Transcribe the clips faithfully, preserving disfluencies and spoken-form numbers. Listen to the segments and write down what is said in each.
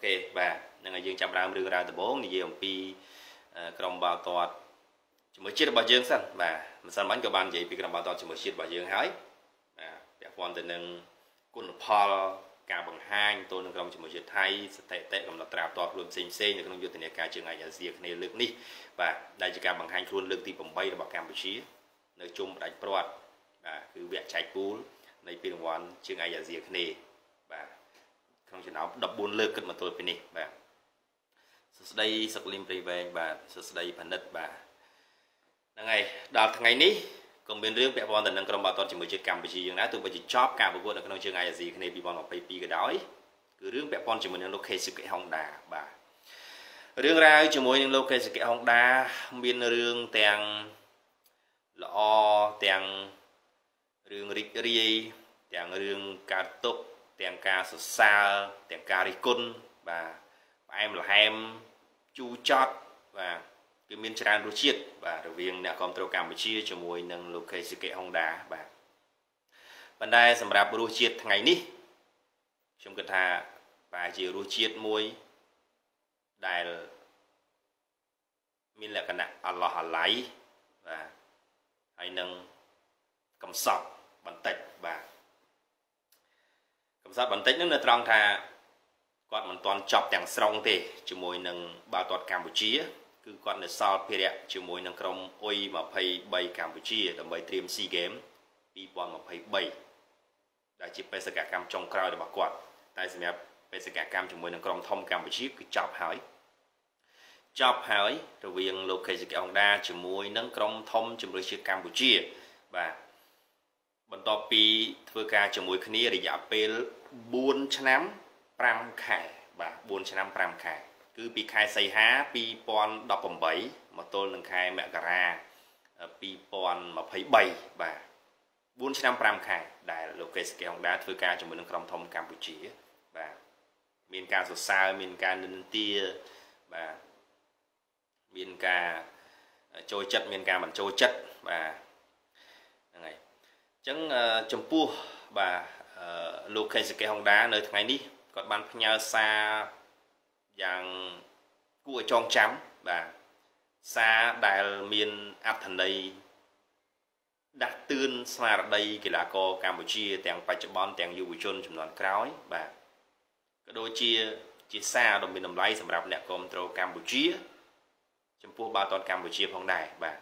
và nên dương chạm ra đưa ra từ bốn thì dương pi cầm bao to chỉ mới chết bao dương sẵn và sẵn bánh của bạn vậy vì cầm bao to chỉ mới chết bao dương hái đẹp quan từ nâng quân Paul cả bằng hai tôi nâng cầm chỉ mới chết thay tệ tệ cầm là trap to luôn xinh xinh được nâng vô tình cả trường này là gì này lực đi và đây chỉ cả bằng hai luôn lực thì bằng bay là bằng Campuchia nơi chung đánh pro và cứ vẽ chạy cúในปีวันชื่อไงอย่าเสียคณีแบบคงจะน้ำดับบุญเลิกขึ้นมาตัวปีนี้แบบสุดท้ายสักลิมปรีเวงแบบสุดท้ายพันธุ์แบบยังไงดาวทั้งไงนี้ก็เป็นเรื่องแบบวันแต่นังกรมบาตอนจิ๋มจิตกรรมไปชี้อย่างนั้นตัวไปจิตชอบการประกวดในขนมชื่อไงอย่าเสียคณีปีวันออกไปปีก็ได้คือเรื่องแบบวันจิ๋มในโลกเคสเกะฮองดาแบบเรื่องราวจิ๋มในโลกเคสเกะฮองดาเป็นเรื่องแต่งละอแต่งเรื่องริกรีแต่งเรื่องการตกแต่งการสุดซาแต่งการริกุนvà em là em chu chót và cái miền tràn rú chiết và đầu viên đã còn trâu Campuchia cho mùi nâng lục cây sự kiện Honda và vấn đề sầm rạp rú chiết ngày ní trong cái thà và chỉ rú chiết mùi đài miền là cái nặng Allah lấy và hay nâng cầm sọc bản tịch và cầm sọc bản tịch nó là trong thà còn mình toàn chọc chẳng xong thì chỉ mùi nâng bao toàn Campuchia cứ còn là sao phía đẹp chỉ mùi nâng trong ôi mà phải bay Campuchia là bay stream SEA Games đi bọn mà phải bay đã chỉ phải cả cam trong crowd để bảo quản tại sao phải cả cam chỉ mùi nâng trong thông Campuchia cứ chọc hỏi chọc hỏi rồi viên location cái ông đa chỉ mùi nâng trong thông chỉ mùi chiếc Campuchia vàบรรทอปีเพื่อการจมูกนี้ระยะเป็นบุญชนะพรำไข่บ่าบุญชนะพรำไข่คือปีไข่ใส่หาปีปอนดอกผมใบมาต้นหนึ่งไข่แมกราปีปอนมาไผ่ใบบ่าบุญชนะพรำไข่ได้โลเคสเกลของด้านเพื่อการจมูกหนึ่งครองทอมกัมพูชีบ่ามีการสดใสมีการดินเตี้ยบ่ามีการโจจัดมีการมันโจจัดบ่ายังไงchẳng chấm pu và lục cây sợi hồng đá nơi ngày ní còn ban nhau xa dạng cua tròn chấm và xa đại miền áp thành đây đặt tương xa ở đây thì là có Campuchia tiếng phải chấm bon tiếng du chôn chấm đoàn cào và cái đôi chia chia xa đồng miền đồng lấy sầm rạp nẹt control Campuchia chấm pu ba toàn Campuchia phong đài và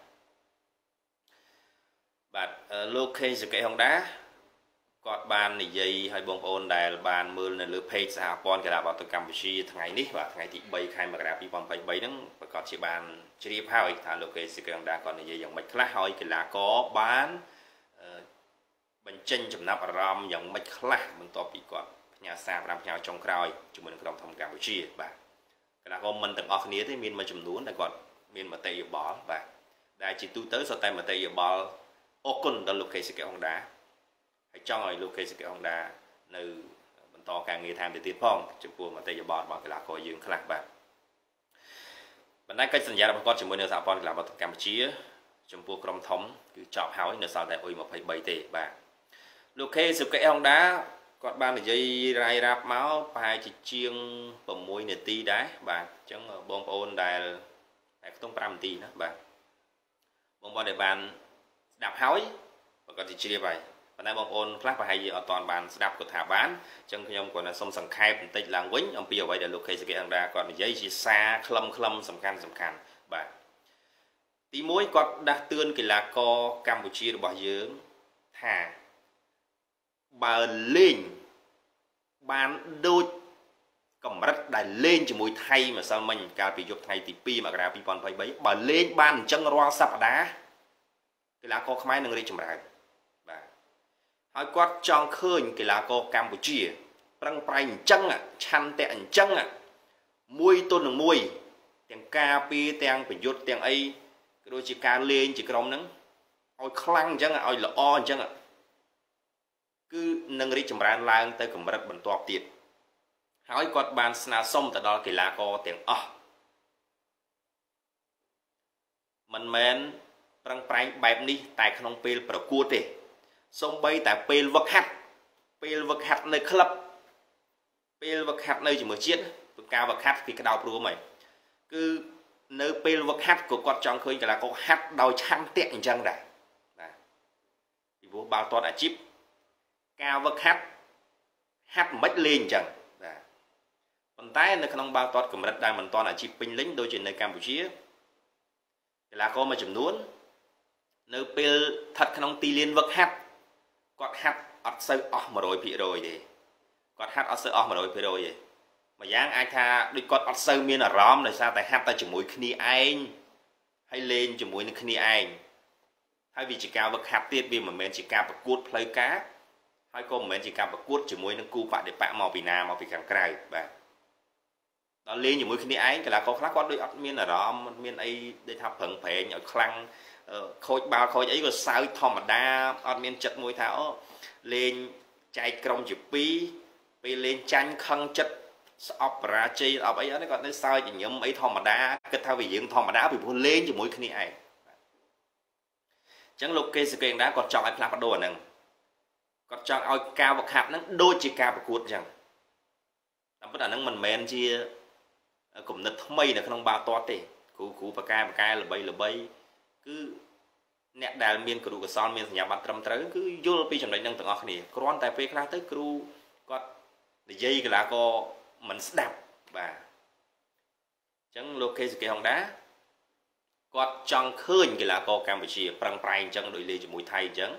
bạn location sự kiện hồng đá còn ban này dây hay bông ôn đài ban mưa là lửa page sao con cái là vào từ Campuchia ngày ní và ngày thì bay khai mà gặp đi còn phải bay nắng và còn chỉ ban chỉ phao thả location sự kiện hồng đá còn này dây dòng mạch khác hỏi cái là có bán bên trên chấm nắp ram dòng mạch khác mình to bị còn nhà xa làm nhau trong còi chúng mình đồng thông Campuchia và cái là con mình từng ở phía thế miền mà chấm núi là còn miền mà tây bỏ và đại chỉ tu tới sau tay mà tây bỏ ô côn đã lục cây sự kiện hồng đá hãy cho người lục cây sự kiện hồng đá nơi mình to càng nghe tham để tiếp phong chụp buồn mà tây giờ bọt bằng cái là coi dương khắc bạc bản này cáiสัญญาของcon chỉ mới nửa sáu con là vào Campuchia chụp buồn cầm thống cứ chọn háo nửa sáu tại ôi một phẩy bảy tỷ bạc lục cây sự kiện hồng đá còn ban là dây rai ráp máu phải chỉ chiêng bầm môi nửa ti đá bạc chẳng bông ôn đài đài không trăm tỷ nữa bạc bông bò để bàn đạp hói và còn thì chia vậy và nay bông ôn khác và hay gì ở toàn bàn đạp của thả bán chân khi ông còn là sông sằng khai một tịch làng quýnh ông bây vậy để lục cây sự kiện ra còn giấy chỉ xa khâm khâm sầm khăn sầm khăn và tí mối còn đã tương cái là co Campuchia bỏ dưỡng thả bà lên ban đôi cầm rất đại lên chỉ mùi thay mà sao mình cả bị dục thay thì pi mà ra pi còn phải bấy bà lên ban chân roa sập đá cái lá co khmai nâng đi chậm rãi và hỏi quát trong khơi cái lá co Campuchia răng prai chân à chăn tẹn chân à mui tôn đường mui tiếng ca pi tiếng phải dốt tiếng ấy cái đôi chỉ ca lên chỉ cái nắng ôi khăng chân à ôi là o chân à cứ nâng đi chậm rãi lang tới cầm rất bẩn toạc tiệt hỏi quát bàn sna sông tại đó cái lá co tiếng o mình men răng prai bài ní tại không pelประกวดទេសូម្បីតែពេលវឹកហាត់ពេលវឹកហាត់នៅក្លឹបពេលវឹកហាត់នៅជាមួយជាតិ cao vật hát vì cái đau pro mày cứ nơi pel vật hát của con trong khơi là có hát đau chăm tiện chân này thì bố bao to đã chip cao vật hát hát mất lên chẳng còn tay nơi không bao to của mình đang mình to là chip pin lính đôi chuyện nơi Campuchia là có mà chấm nuốn nơi pel thật không ti liên vật hát con hát ở sâu ở mà rồi bị rồi thì con hát ở sâu ở mà rồi bị rồi vậy mà dáng ai tha đi con ở sâu miên ở róm rồi sao tại hát ta chỉ mũi khni anh hay lên chỉ mũi khni anh hay vì chỉ cao vật hát tiết vì mà mình chỉ cao vật cuột play cá hay có mình chỉ cao vật cuột chỉ mũi nó cu bạn để bạn màu vì nào màu vì càng cày và đó lên chỉ mũi khni anh cái là có khác có đôi ở miên ở róm miên ấy để thắp phẳng phèn ở khăng khôi bao khôi ấy có sao thom mà đa ở miên chật mũi tháo lên chạy trong chụp pi pi lên tranh khăn chất opera chi ở ấy nó còn nó sao chỉ nhóm ấy thom mà đá cái thao vì dựng thom mà đá bị buồn lên chỉ mũi khi này chẳng lục kê sự kiện đã còn chọn ai làm đồ nè còn chọn ai cao bậc hạt nó đôi chỉ cao bậc cuột rằng làm bất là nó mình men chia cùng nứt mây là không bao to tệ cú cú bậc ca bậc ca là bay là bay cứ nẹt đài miên của đủ son miên nhà bạn trầm tới cứ vô pi trong đấy năng từng ở này còn tại phía khác tới kêu có để dây cái là có mình đạp và chẳng lô kê cái hòn đá có trong khơi cái là có Campuchia prang prang chẳng đội lê cho mũi thay chẳng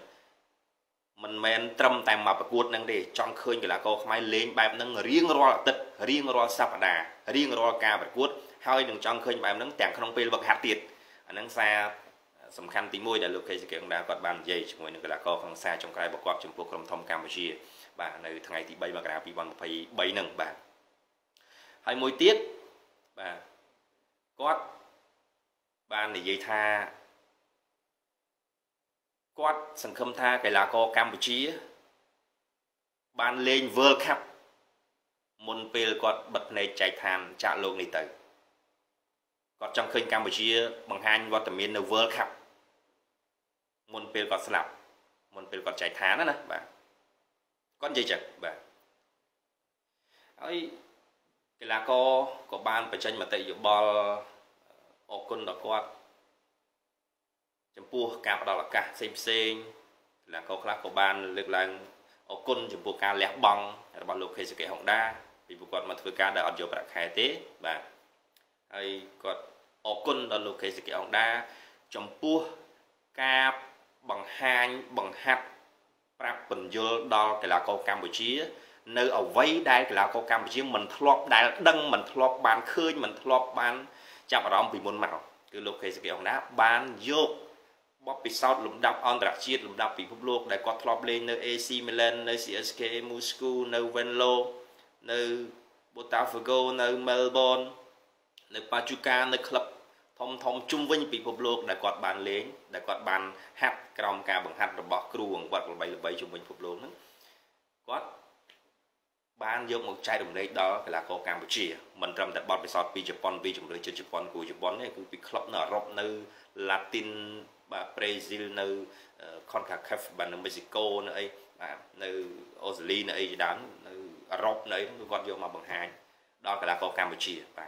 mình men trầm tại mà bạc cuột năng để trong khơi cái là có máy lên bài năng riêng ro tịch riêng ro sập đà riêng ro ca bạc cuột hai đừng trong khơi bài năng tàng không pê bậc hạt tiệt năng xaสำคัญที่มวยแต่ลูกเคยจะเกี่ยงดาวกอดบานใหญ่ช่วยนึกละก็ฟังซาจงกลายประกอบจมพวกกรมทอมกัมพูชีบ่าในทางไอที่ใบมากราปีวันไปใบหนึ่งบ่าให้มวยเตี้ยบ่ากอดบานในใหญ่ท่ากอดสังคมท่าไก่ละก็กัมพูชีบานเล่นเวิร์คัพมนเปลกอดบัดในใจทานจ่าโลกในเตยกอดจำเคยกัมพูชีบางฮันวัตมินในเวิร์คัพมนเปลกอดสลับมนเปลกอดใจทานนะนะบ่าก้อนใจจัดบ่าไอ้กีฬาก็ก็บ้านไปเช่นมาเตะอยู่บอลออกคนดอกกอดจำปูการประดับกะเซ็งเซ็งกีฬาก็คลาก็บ้านเลือกแรงออกคนจำปูการเลี้ยบองบอลลูกเคยสเกตของด้าปีบุกกอดมาถือการได้ออกโยประคายเตะบ่าไอ้กอดออกคนบอลลูกเคยสเกตของด้าจำปูการบังฮันบังฮับปรับปรุงโยดอกีฬาโกกัมพูชีเนื้อเอาไว้ได้กีฬาโกกัมพูชีมันทลบได้ดังมันทลบบานคืนมันทลบบานจับอารมณ์ปีมุนมาคือโลกเคสเกี่ยวนะบานโยกบ๊อบปีซอดหลุมดับอันตรายชีดหลุมดับปีพุบโลกได้ก็ทลบเลยเนื้อเอซีมิลานเนื้อซีเอสเคมอสโกเนื้อเวนโลเนื้อโบตาฟโกเนื้อเมลเบิร์นเนื้อปาจูกาเนื้อคลับทอมทอมจุ่มวิ่งปีพบโลกได้กอดบานเลี้ยงได้กอดบานฮับกรอมการบังฮับระบบครูของวัดระบายระบายจุ่มวิ่งพบโลกนั้นกอดบานยกmột chai đồng đấy đó là có Campuchia mình trầm tại bọtไปสอดปีญี่ปุ่นปีจุ่มเลยญี่ปุ่นกูญี่ปุ่นเนี่ยคือปีคลับนอร์ในลาตินบาบราซิลในคอนคาเคฟบานในเม็กซิโกในในออสเตรเลียในดันในอารอบในทุกคนยกมาบังฮันđó là có Campuchia và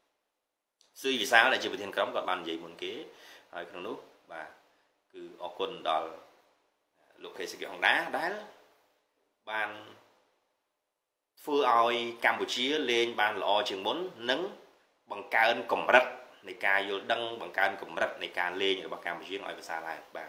sư vì sao lại chỉ thiên cấm các bạn dạy muốn kế hay không nước và cứ ở quân đó lục hệ sự kiện hòn đá đá ban phơi oi Campuchia lên ban lò trường muốn nâng bằng ca ơn cầm rật này ca vô đăng bằng ca ơn cầm rật này ca lên rồi bằng Campuchia nói về xa lại và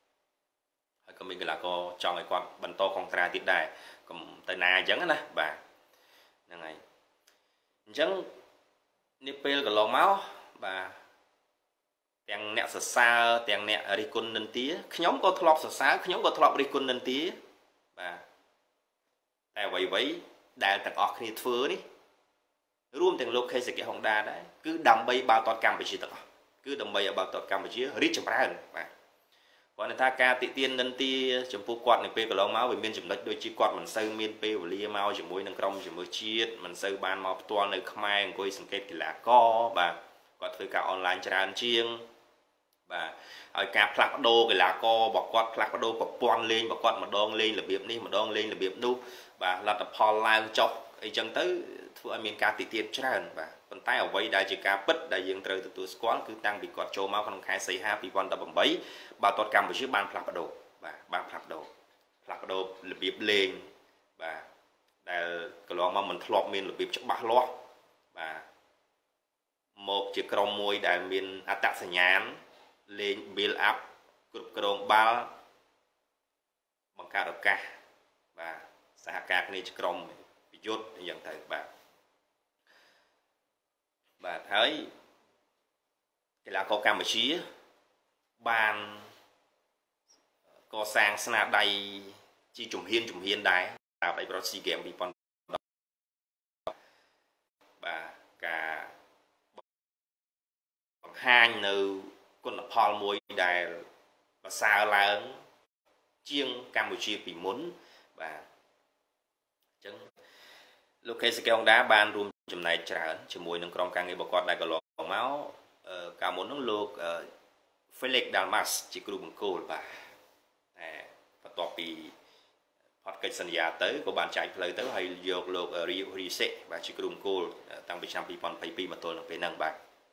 có mình là có cho người con bắn to con tra tiếp đài cầm tay na chẳng á và này chẳng Nepal cái lò máu và tiếng nẹt sờ xa tiếng nẹt rikun nên tía nhóm có thọp sờ xa nhóm có thọp rikun nên tía và tại vậy vậy đại tầng ở khi phơi điរួមទាំងលោកខេសកេហុងដាដែរគឺដើម្បីបើតតកម្ពុជាទាំងអស់គឺដើម្បីឲ្យបើតតកម្ពុជារីកចម្រើនបាទគាត់ថាការតិទៀននិន្ទាចំពោះគាត់នៅពេលកន្លងមកវាមានចំណុចដូចជាគាត់មិនសូវមានពេលវេលាមកជាមួយនឹងក្រុមជាមួយជាតិមិនសូវបានមកផ្ទាល់នៅខ្មែរអង្គុយសង្កេតកីឡាករបាទគាត់ធ្វើការអនឡាញច្រើនជាងបាទហើយការផ្លាស់ប្ដូរកីឡាកររបស់គាត់ផ្លាស់ប្ដូរប្រព័ន្ធលេងរបស់គាត់ម្ដងលេងរបៀបនេះម្ដងលេងរបៀបនោះបាទលទ្ធផលឡើងចុះអីចឹងទៅធ្វើឲ្យមានការទីទានច្រើនបាទប៉ុន្តែអ្វីដែលជាការពិតដែលយើងត្រូវទទួលស្គាល់គឺតាំងពីគាត់ចូលមកក្នុងខែសីហាពីរពាន់ដប់ប្រាំបីបាល់ទាត់កម្ពុជាបានផ្លាស់ប្ដូរបាទបានផ្លាស់ប្ដូរផ្លាស់ប្ដូររបៀបលេងបាទដែលកន្លងមកមិនធ្លាប់មានរបៀបច្បាស់លាស់បាទមកជាក្រុមមួយដែលមានអត្តសញ្ញាណលេង build up គ្រប់គ្រងបាល់បង្កើតឱកាសបាទសហការគ្នាជាក្រុមប្រយុទ្ធយ៉ាងទៅបាទបាទហើយកីឡាករកម្ពុជាបានកសាងស្នាដៃជាជំហានជំហានដែរតាមអីប្រត់ SEA Games ពីរពាន់ដប់បាទការបង្ហាញនៅគុណផលមួយដែលប្រសើរឡើងជាងកម្ពុជាពីមុនបាទអញ្ចឹងលោកខេសកេហុងដាបានរួមចំណែកច្រើនជាមួយនឹងក្រុមការងាររបស់គាត់ដែលកន្លងមកកាលមុននោះលោក Felix Dalmas ជាគ្រូបង្គោលបាទតែបន្ទាប់ពីផុតកិច្ចសន្យាទៅក៏បានចែកផ្លូវទៅហើយយកលោក Ryu Risek បាទជាគ្រូបង្គោលតាំងពីឆ្នាំពីរពាន់ยี่สิบពីរមកទល់នឹងពេលហ្នឹងបាទ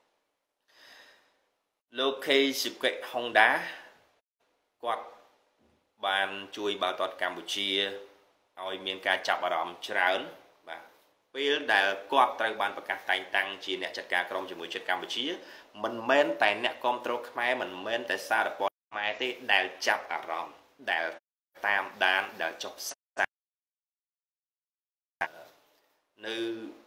លោក Keisuke Honda គាត់បានជួយបាល់ទាត់កម្ពុជាឲ្យមានការចាប់អារម្មណ៍ច្រើនបាទពេលដែលគាត់ត្រូវបានប្រកាសតែងតាំងជាអ្នកចាត់ការក្រុមជាមួយជាតិកម្ពុជាមិនមែនតែអ្នកគ្រប់គ្រងខ្មែរមិនមែនតែសារព័ត៌មានខ្មែរទេដែលចាប់អារម្មណ៍ដែលតាមដានដែលចុះផ្សាយនៅ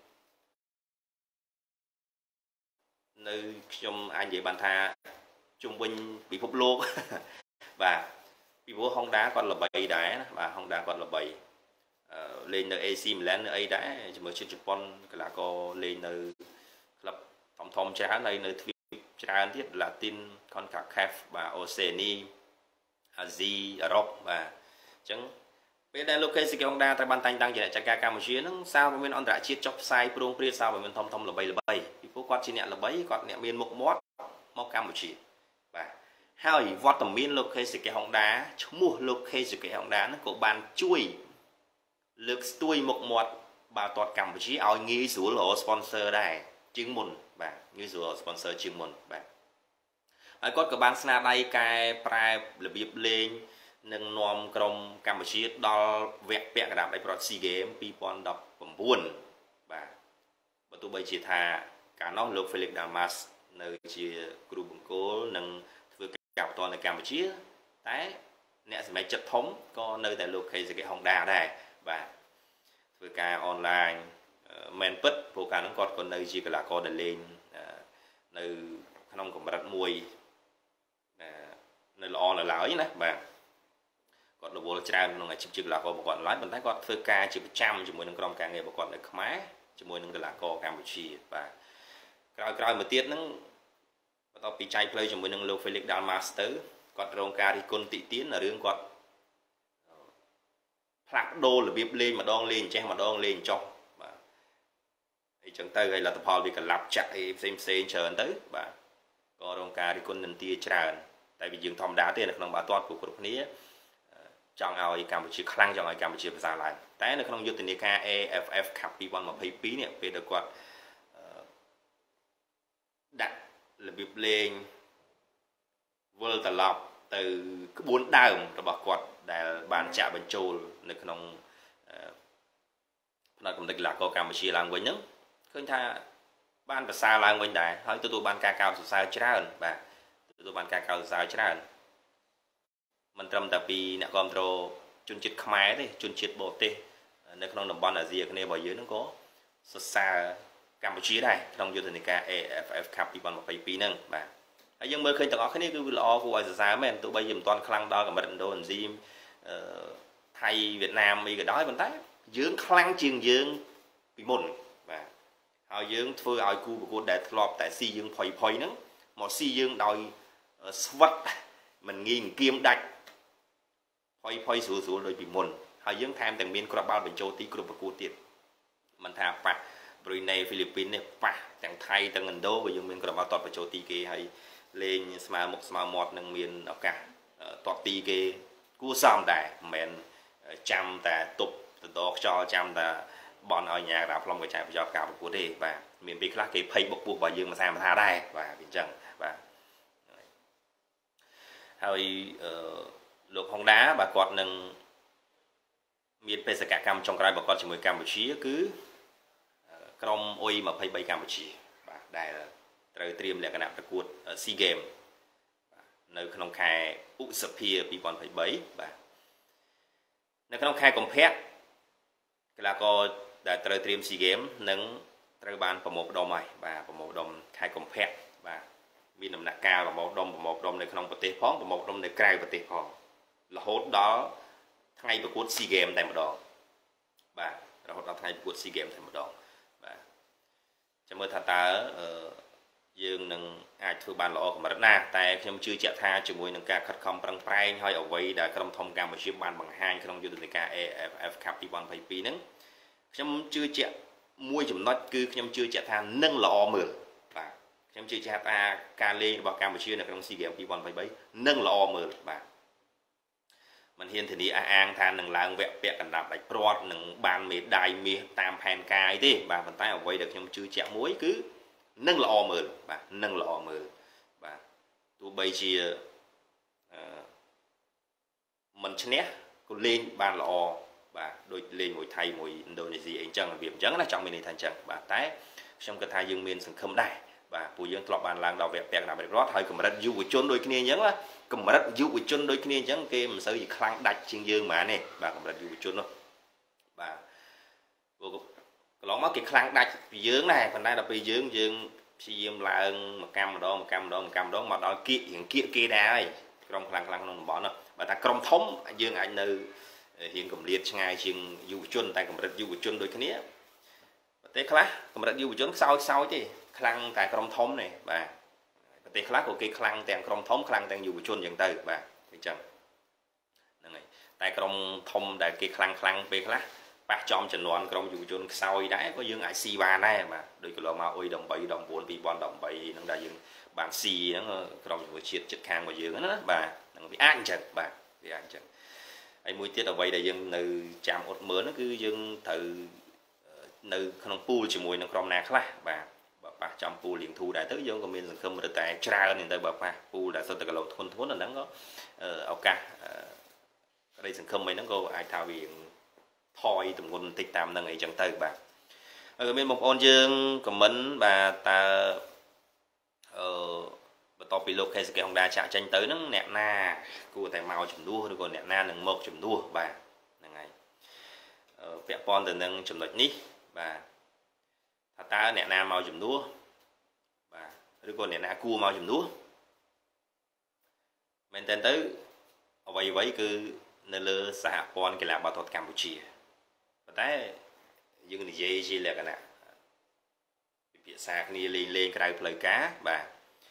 នៅខ្ញុំអាចនិយាយបានថាជុំវិញពិភពលោកបាទពីព្រោះ Honda គាត់ល្បីដែរណាបាទ Honda គាត់ល្បីលេងនៅ a ซี Milan នៅអីដែរជាមួយជាតិជប៉ុនកីឡាករលេងនៅក្លឹបធំធំច្រើនហើយនៅទ្វីបច្រើនទៀត Latin CONCACAF បាទ Oceania អាស៊ីអឺរ៉ុបបាទអញ្ចឹងពេលដែលលោក Keisuke Honda ត្រូវបានតែងតាំងជាអ្នកចាត់ការកម្ពុជានឹងសារព័ត៌មានអន្តរជាតិចុះផ្សាយព្រមព្រៀងសារព័ត៌មានធំធំល្បីល្បីពីព្រោះគាត់ជាអ្នកល្បីគាត់អ្នកមានមុខមាត់មកកម្ពុជាបាទហើយវត្តមានលោក Keisuke Honda ឈ្មោះលោក Keisuke Honda ហ្នឹងក៏បានជួយលើកស្ទួយមុខមាត់បាល់ទាត់កម្ពុជាឲ្យងាយស្រួលរក sponsor ដែរជាងមុនបាទងាយស្រួលរក sponsor ជាងមុនបាទហើយគាត់ក៏បានស្នាដៃកែប្រែរបៀបលេងនិងនាំក្រុមកម្ពុជាដល់វគ្គពាក់កណ្ដាលដៃប្រត់ SEA Games ពីរពាន់ដប់ប្រាំបួនបាទបើទោះបីជាថាកាលនោះលោក Felix Dalmas នៅជាគ្រូបង្គោលនិងធ្វើការបន្តនៅកម្ពុជាតែអ្នកសម្រេចចិត្តធំក៏នៅតែលោក Keisuke Honda ដែរបាទធ្វើការអនឡាញមែនពិតព្រោះកាលនោះគាត់ក៏នៅជាកីឡាករដែលលេងនៅក្នុងកម្រិតមួយនៅល្អនៅឡើយណាបាទគាត់រវល់ច្រើនក្នុងអាជីពជាកីឡាកររបស់គាត់ឡើយប៉ុន្តែគាត់ធ្វើការជាប្រចាំជាមួយនឹងក្រុមការងាររបស់គាត់នៅខ្មែរជាមួយនឹងកីឡាករកម្ពុជាបាទក្រោយក្រោយមកទៀតហ្នឹងបន្ទាប់ពីចែកផ្លូវជាមួយនឹងលោក Felix Dalmas ទៅគាត់រងការរិះគន់តិទៀនរឿងគាត់ផ្លាស់ប្ដូររបៀបលេងម្ដងលេងចេះម្ដងលេងចុះបាទអីចឹងទៅហើយលទ្ធផលវាកលាប់ចាក់អីផ្សេងផ្សេងច្រើនទៅបាទក៏រងការរិះគន់នន្ទាច្រើនតែវាយើងធម្មតាទេនៅក្នុងបាល់ទាត់គ្រប់គ្រប់គ្នាចង់ឲ្យកម្ពុជាខ្លាំងចង់ឲ្យកម្ពុជាប្រសើរឡើងតែនៅក្នុងយុទ្ធនាការ A F F Cup ពីរពាន់ยี่สิบពីរនេះពេលដែលគាត់ដាក់របៀបលេងវិលត្រឡប់ទៅក្បួនដើមរបស់គាត់ដែលបានចាក់បញ្ចូលនៅក្នុងផ្នែកកម្រិតកីឡាករកម្ពុជាឡើងវិញហ្នឹងឃើញថាបានប្រសើរឡើងវិញដែរហើយទទួលបានការកោតសរសើរច្រើនបាទទទួលបានការកោតសរសើរច្រើនមិនត្រឹមតែពីអ្នកគ្រប់គ្រងជនជាតិខ្មែរទេជនជាតិបរទេសនៅក្នុងតំបន់អាស៊ីអាគ្នេយ៍របស់យើងហ្នឹងក៏សរសើរកម្ពុជាដែរក្នុងយុទ្ធនាការ A F F Cup ពីរពាន់ยี่สิบពីរហ្នឹងបាទហើយយើងមើលឃើញទាំងអស់គ្នាគឺវាល្អគួរឲ្យសរសើរមែនទោះបីជាមិនទាន់ខ្លាំងដល់កម្រិតឥណ្ឌូនេស៊ីអឺថៃវៀតណាមអីក៏ដោយប៉ុន្តែយើងខ្លាំងជាងយើងពីមុនបាទហើយយើងធ្វើឲ្យគូប្រកួតដែលធ្លាប់តែស៊ីយើងផុយផុយហ្នឹងមកស៊ីយើងដោយស្វិតមិនងាយអង្គៀមដាច់ផុយផុយស្រួលស្រួលដូចពីមុនហើយយើងថែមទាំងមានគ្រាប់បាល់បញ្ចូលទីគ្រប់ប្រកួតទៀតមិនថាប៉ះប្រ៊ុយណេហ្វីលីពីននេះប៉ះទាំងថៃទាំងឥណ្ឌូក៏យើងមានគ្រាប់បាល់ទាត់បញ្ចូលទីគេហើយលេងស្មើមុខស្មើមាត់នឹងមានឱកាសទាត់ទីគេគួរសមដែរមិនមែនចាំតែទប់ទៅដកខ្យល់ចាំតែ bọn ở nhà đã phong cái chạy cho cả một cuộc đi và miền Bắc là cái Facebook buộc vào dương mà sao mà tha đây và biển trần vàហើយលោកហុងដាបាទគាត់នឹងមានបេសកកម្មចុងក្រោយរបស់គាត់ជាមួយកម្ពុជាគឺក្រុមអ៊ុយยี่สิบสามកម្ពុជាបាទដែលត្រូវត្រៀមលក្ខណៈប្រកួត SEA Games នៅក្នុងខែឧសភាยี่สิบยี่สิบสามបាទនៅក្នុងខែកុម្ភៈកីឡាករដែលត្រូវត្រៀម SEA Games នឹងត្រូវបានប្រមូលផ្ដុំហើយបាទប្រមូលផ្ដុំខែកុម្ភៈបាទមានដំណាក់កាលប្រមូលផ្ដុំប្រមូលផ្ដុំនៅក្នុងប្រទេសផងប្រមូលផ្ដុំនៅក្រៅប្រទេសផងរហូតដល់ថ្ងៃប្រកួត SEA Games តែម្ដងបាទរហូតដល់ថ្ងៃប្រកួត SEA Games តែម្ដងបាទចាំមើលថាតើយើងនឹងអាចធ្វើបានល្អកម្រិតណាតែខ្ញុំជឿជាក់ថាជាមួយនឹងការខិតខំប្រឹងប្រែងហើយអ្វីដែលក្រុមធំកម្ពុជាបានបង្ហាញក្នុងយុទ្ធនាការ A F F Cupยี่สิบยี่สิบสองហ្នឹងខ្ញុំជឿជាក់មួយចំណុចគឺខ្ញុំជឿជាក់ថានឹងល្អមើលបាទខ្ញុំជឿជាក់ថាការលេងរបស់កម្ពុជានៅក្នុង SEA Gamesยี่สิบยี่สิบสามនឹងល្អមើលបាទមិនហ៊ានធានាអះអាងថានឹងឡើងវគ្គពាក់កណ្ដាប់ដាច់ព្រាត់នឹងបានមេដាយមាសតាមផែនការទេបាទប៉ុន្តែអ្វីដែលខ្ញុំជឿជាក់មួយគឺនឹងល្អមើលបាទនឹងល្អមើលបាទទោះបីជាអឺមិនឈ្នះក៏លេងបានល្អបាទដូចលេងមួយថៃមួយឥណ្ឌូនេស៊ីអីចឹងរបៀបអញ្ចឹងណាចង់មានន័យថាអញ្ចឹងបាទតែខ្ញុំគិតថាយើងមានសង្ឃឹមដែរបាទពួកយើងធ្លាប់បានឡើងដល់វគ្គពាក់កណ្ដាប់ដាច់ព្រាត់ហើយកម្រិតយុវជនដូចគ្នាអញ្ចឹងណាកម្រិតយុវជនដូចគ្នាអញ្ចឹងគេមិនសូវជាខ្លាំងដាច់ជាងយើងហ្មងទេបាទកម្រិតយុវជននោះបាទពួកកន្លងមកគេខ្លាំងដាច់ពីយើងដែរប៉ុន្តែដល់ពេលយើងយើងព្យាយាមឡើងមួយកម្មម្ដងមួយកម្មម្ដងមួយកម្មម្ដងមកដល់គៀករៀងគៀកគេដែរហើយក្រុមខ្លាំងខ្លាំងក្នុងតំបន់នោះបើថាក្រុមធំយើងអាចនៅរៀងកម្លាតឆ្ងាយជាងយុវជនតែកម្រិតយុវជនដូចគ្នាប្រទេសខ្លះកម្រិតយុវជនខ្សោយខ្សោយទេខ្លាំងតែក្រុមធំនេះបាទប្រទេសខ្លះក៏គេខ្លាំងទាំងក្រុមធំខ្លាំងទាំងយុវជនអញ្ចឹងទៅបាទអញ្ចឹងហ្នឹងហើយតែក្រុមធំដែលគេខ្លាំងខ្លាំងពេលខ្លះប៉ះចំចំនួនក្រុមយុវជនខ្សោយដែរក៏យើងអាចស៊ីបានដែរបាទដូចកន្លងមកអុយeighteen 19 2018ហ្នឹងដែលយើងបានស៊ីហ្នឹងក្រុមយុវជាតិចិត្តខាងរបស់យើងណាបាទហ្នឹងវាអាចអញ្ចឹងបាទវាអាចអញ្ចឹងហើយមួយទៀតអ្វីដែលយើងនៅចាំអត់មើលហ្នឹងគឺយើងត្រូវនៅក្នុងពូលជាមួយនឹងក្រុមណាខ្លះបាទបើប៉ះចំពូលលៀងធូដែរទៅយើងក៏មានសង្ឃឹមរត់តែច្រើនហ្នឹងទៅបើប៉ះពូលដែលសុទ្ធតែគីឡូធ្ងន់ធ្ងន់អាហ្នឹងក៏ឱកាសក្តីសង្ឃឹមអីហ្នឹងក៏អាចថាវាថយទម្ងន់បន្តិចតាមហ្នឹងអីចឹងទៅបាទហើយក៏មានបងប្អូនយើងខមមិនបាទតើអឺបន្ទាប់ពីលោក Keisuke Honda ចាក់ចេញទៅហ្នឹងអ្នកណាគួរតែមកជំនួសឬក៏អ្នកណានឹងមកជំនួសបាទហ្នឹងហើយពាក់ព័ន្ធទៅនឹងចំណុចនេះបាទថាតើអ្នកណាមកជំនួសបាទឬក៏អ្នកណាគួរមកជំនួសមែនតើទៅអ្វីអ្វីគឺនៅលើសហព័ន្ធកីឡាបាល់ទាត់កម្ពុជាប៉ុន្តែយើងនិយាយជាលក្ខណៈពិភាក្សាគ្នាលេងលេងក្រៅផ្លូវការបាទ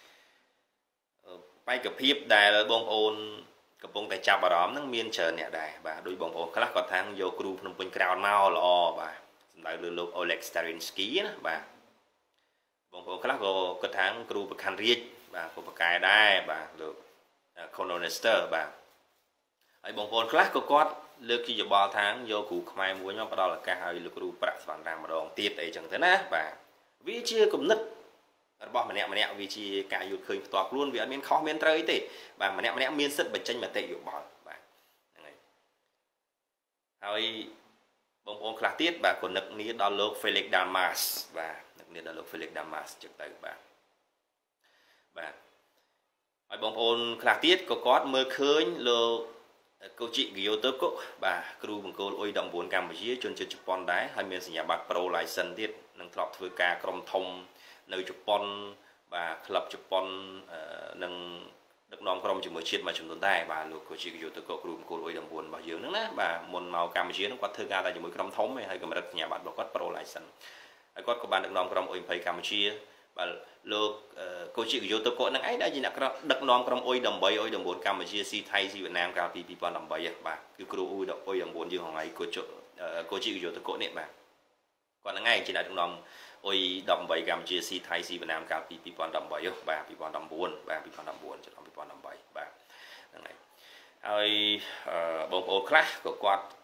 បេក្ខភាពដែលបងប្អូនកំពុងតែចាប់អារម្មណ៍ហ្នឹងមានច្រើនអ្នកដែរបាទដោយបងប្អូនខ្លះគាត់ថាយកគ្រូភ្នំពេញក្រោនមកល្អបាទសម្ដៅលើលោក Oleg Starinsky ណាបាទបងប្អូនខ្លះក៏គាត់ថាគ្រូប្រខាន់រាជបាទក៏ប្រកែដែរបាទលោក Colonester បាទហើយបងប្អូនខ្លះក៏គាត់លើកជាយោបល់ថាយកគ្រូខ្មែរមួយមកផ្ដល់ឱកាសឲ្យលោកគ្រូប្រាក់ស្វណ្ណរាមម្ដងទៀតអីចឹងទៅណាបាទវាជាគំនិតរបស់ម្នាក់ម្នាក់វាជាការយល់ឃើញផ្ទាល់ខ្លួនវាអត់មានខុសមានត្រូវទេបាទម្នាក់ម្នាក់មានសិទ្ធិបញ្ចេញមតិយោបល់បាទហ្នឹងហើយហើយបងប្អូនខ្លះទៀតបាទក៏នឹកនាដល់លោក Felix Damas បាទនឹកនាដល់លោក Felix Damas ចឹងទៅបាទបាទហើយបងប្អូនខ្លះទៀតក៏គាត់មើលឃើញលោកកូជីហ្គីយ៉ូតូកូបាទគ្រូបង្គោលអ៊ុយដប់nineកម្ពុជាជនជាតិជប៉ុនដែរហើយមានសញ្ញាបត្រ Pro License ទៀតនឹងធ្លាប់ធ្វើការក្រុមធំនៅជប៉ុនបាទក្លឹបជប៉ុននឹងដឹកនាំក្រុមជាមួយជាតិមួយចំនួនដែរបាទលោកកូជីហ្គីយ៉ូតូកូគ្រូបង្គោលអ៊ុយដប់nineរបស់យើងហ្នឹងណាបាទមុនមកកម្ពុជាហ្នឹងគាត់ធ្វើការតែជាមួយក្រុមធំហើយកម្រិតសញ្ញាបត្ររបស់គាត់ Pro License ហើយគាត់ក៏បានដឹកនាំក្រុមអ៊ុយยี่สิบកម្ពុជាបាទលោកកូជីហ្គីយ៉ូតូកូហ្នឹងឯងដែលជាអ្នកដឹកនាំក្រុមអ៊ុយeighteenអ៊ុយnineកម្ពុជាស៊ីថៃស៊ីវៀតណាមកាលពីtwo thousand eightបាទគឺគ្រូអ៊ុយអ៊ុយnineយើងហ្នឹងឯងកូជីកូជីហ្គីយ៉ូតូកូនេះបាទគាត់ហ្នឹងឯងជាអ្នកដឹកនាំអ៊ុយeighteenកម្ពុជាស៊ីថៃស៊ីវៀតណាមកាលពីtwo thousand eightបាទtwo thousand nineបាទtwo thousand nineចំtwo thousand eightបាទហ្នឹងហើយហើយបងប្អូនខ្លះក៏គាត់ឃ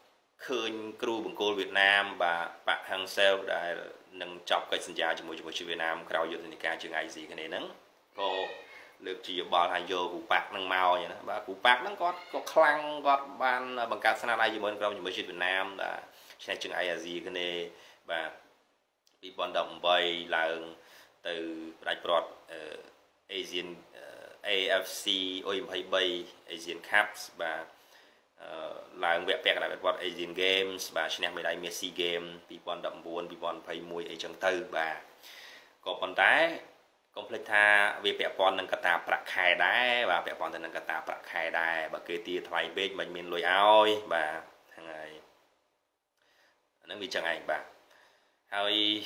khơi crew bằng cô Việt Nam và bạn hàng sale đã nâng chọc cái sinh ra cho môi trường Việt Nam cầu dự thì ca trường ngày gì cái này nắng có được chỉ bảo hay vô cụ bạc nâng màu vậy đó và cụ bạc nó có có khăn có ban bằng cả sang đây mới cầu môi trường Việt Nam đã sẽ trường ai gì cái này và bị bọn động bay là từ đại prot Asian a ép xê Olympic bay Asian Cups và là vẽ vẽ lại vật Asian Games và xem mấy đại Messi Game bị bọn đậm buồn bị bọn phải mùi ấy chẳng tư và có bọn tái complete tha về vẽ bọn nâng cata bạc khai đá và vẽ bọn nâng cata bạc khai đá và kê tia thoại bên mình mình lùi oi và hàng ngày nó bị chẳng ảnh vàហើយ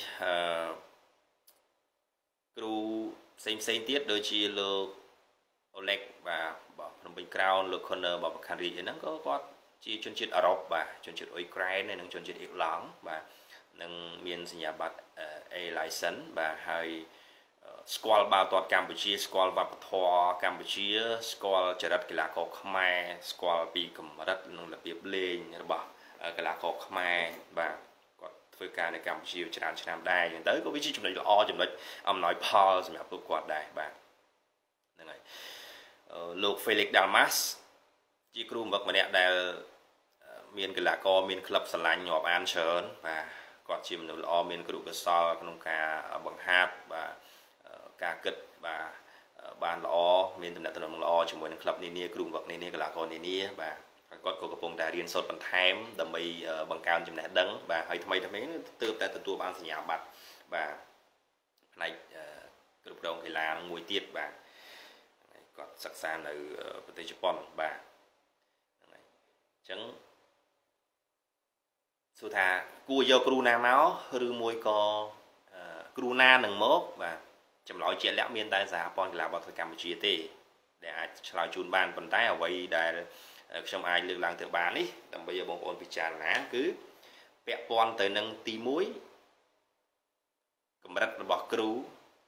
គ្រូផ្សេងផ្សេងទៀតដូចជាលោក Oleg បាទរបស់ភ្នំពេញ Crown លោក Connor របស់បខារីហ្នឹងក៏គាត់ជាជនជាតិអឺរ៉ុបបាទជនជាតិអ៊ុយក្រែននិងជនជាតិអ៊ីឡង់បាទនឹងមានសញ្ញាបត្រ A license បាទហើយស្គាល់បាល់ទាត់កម្ពុជាស្គាល់វប្បធម៌កម្ពុជាស្គាល់ចរិតកីឡាករខ្មែរស្គាល់ពីកម្រិតនិងរបៀបលេងរបស់កីឡាករខ្មែរបាទធ្វើការនៅកម្ពុជាច្រើនឆ្នាំដែរអញ្ចឹងទៅក៏វាជាចំណុចល្អចំណុចអំណោយផលសម្រាប់ពួកគាត់ដែរបាទហ្នឹងហើយលោក Felix Dalmas ជាគ្រូបង្វឹកម្នាក់ដែលមានកីឡាករមានក្លឹបស្រឡាញ់ងាប់អានច្រើនបាទគាត់ជាមនុស្សល្អមានគ្រូកុសលក្នុងការបង្ហាត់បាទការគិតបាទបានល្អមានទំនាក់ទំនងល្អជាមួយនឹងក្លឹបនានាគ្រូបង្វឹកនានាកីឡាករនានាបាទគាត់ក៏កំពុងតែរៀនសូត្របន្ថែមដើម្បីបង្កើនចំណេះដឹងបាទហើយថ្មីថ្មីទើបតែទទួលបានសញ្ញាបត្របាទផ្នែកគ្រប់គ្រងកីឡាមួយទៀតបាទគាត់សិក្សានៅប្រទេសជប៉ុនបាទហ្នឹងហើយអញ្ចឹងសួរថាគួរយកគ្រូណាមកឬមួយក៏គ្រូណានឹងមកបាទចម្លើយជាក់លាក់មានតែសហព័ន្ធកីឡាបាល់ទាត់កម្ពុជាទេដែលអាចឆ្លើយជូនបានប៉ុន្តែអ្វីដែលខ្ញុំអាចលើកឡើងទៅបាននេះដើម្បីឲ្យបងប្អូនពិចារណាគឺពាក់ព័ន្ធទៅនឹងទីមួយកម្រិតរបស់គ្រូ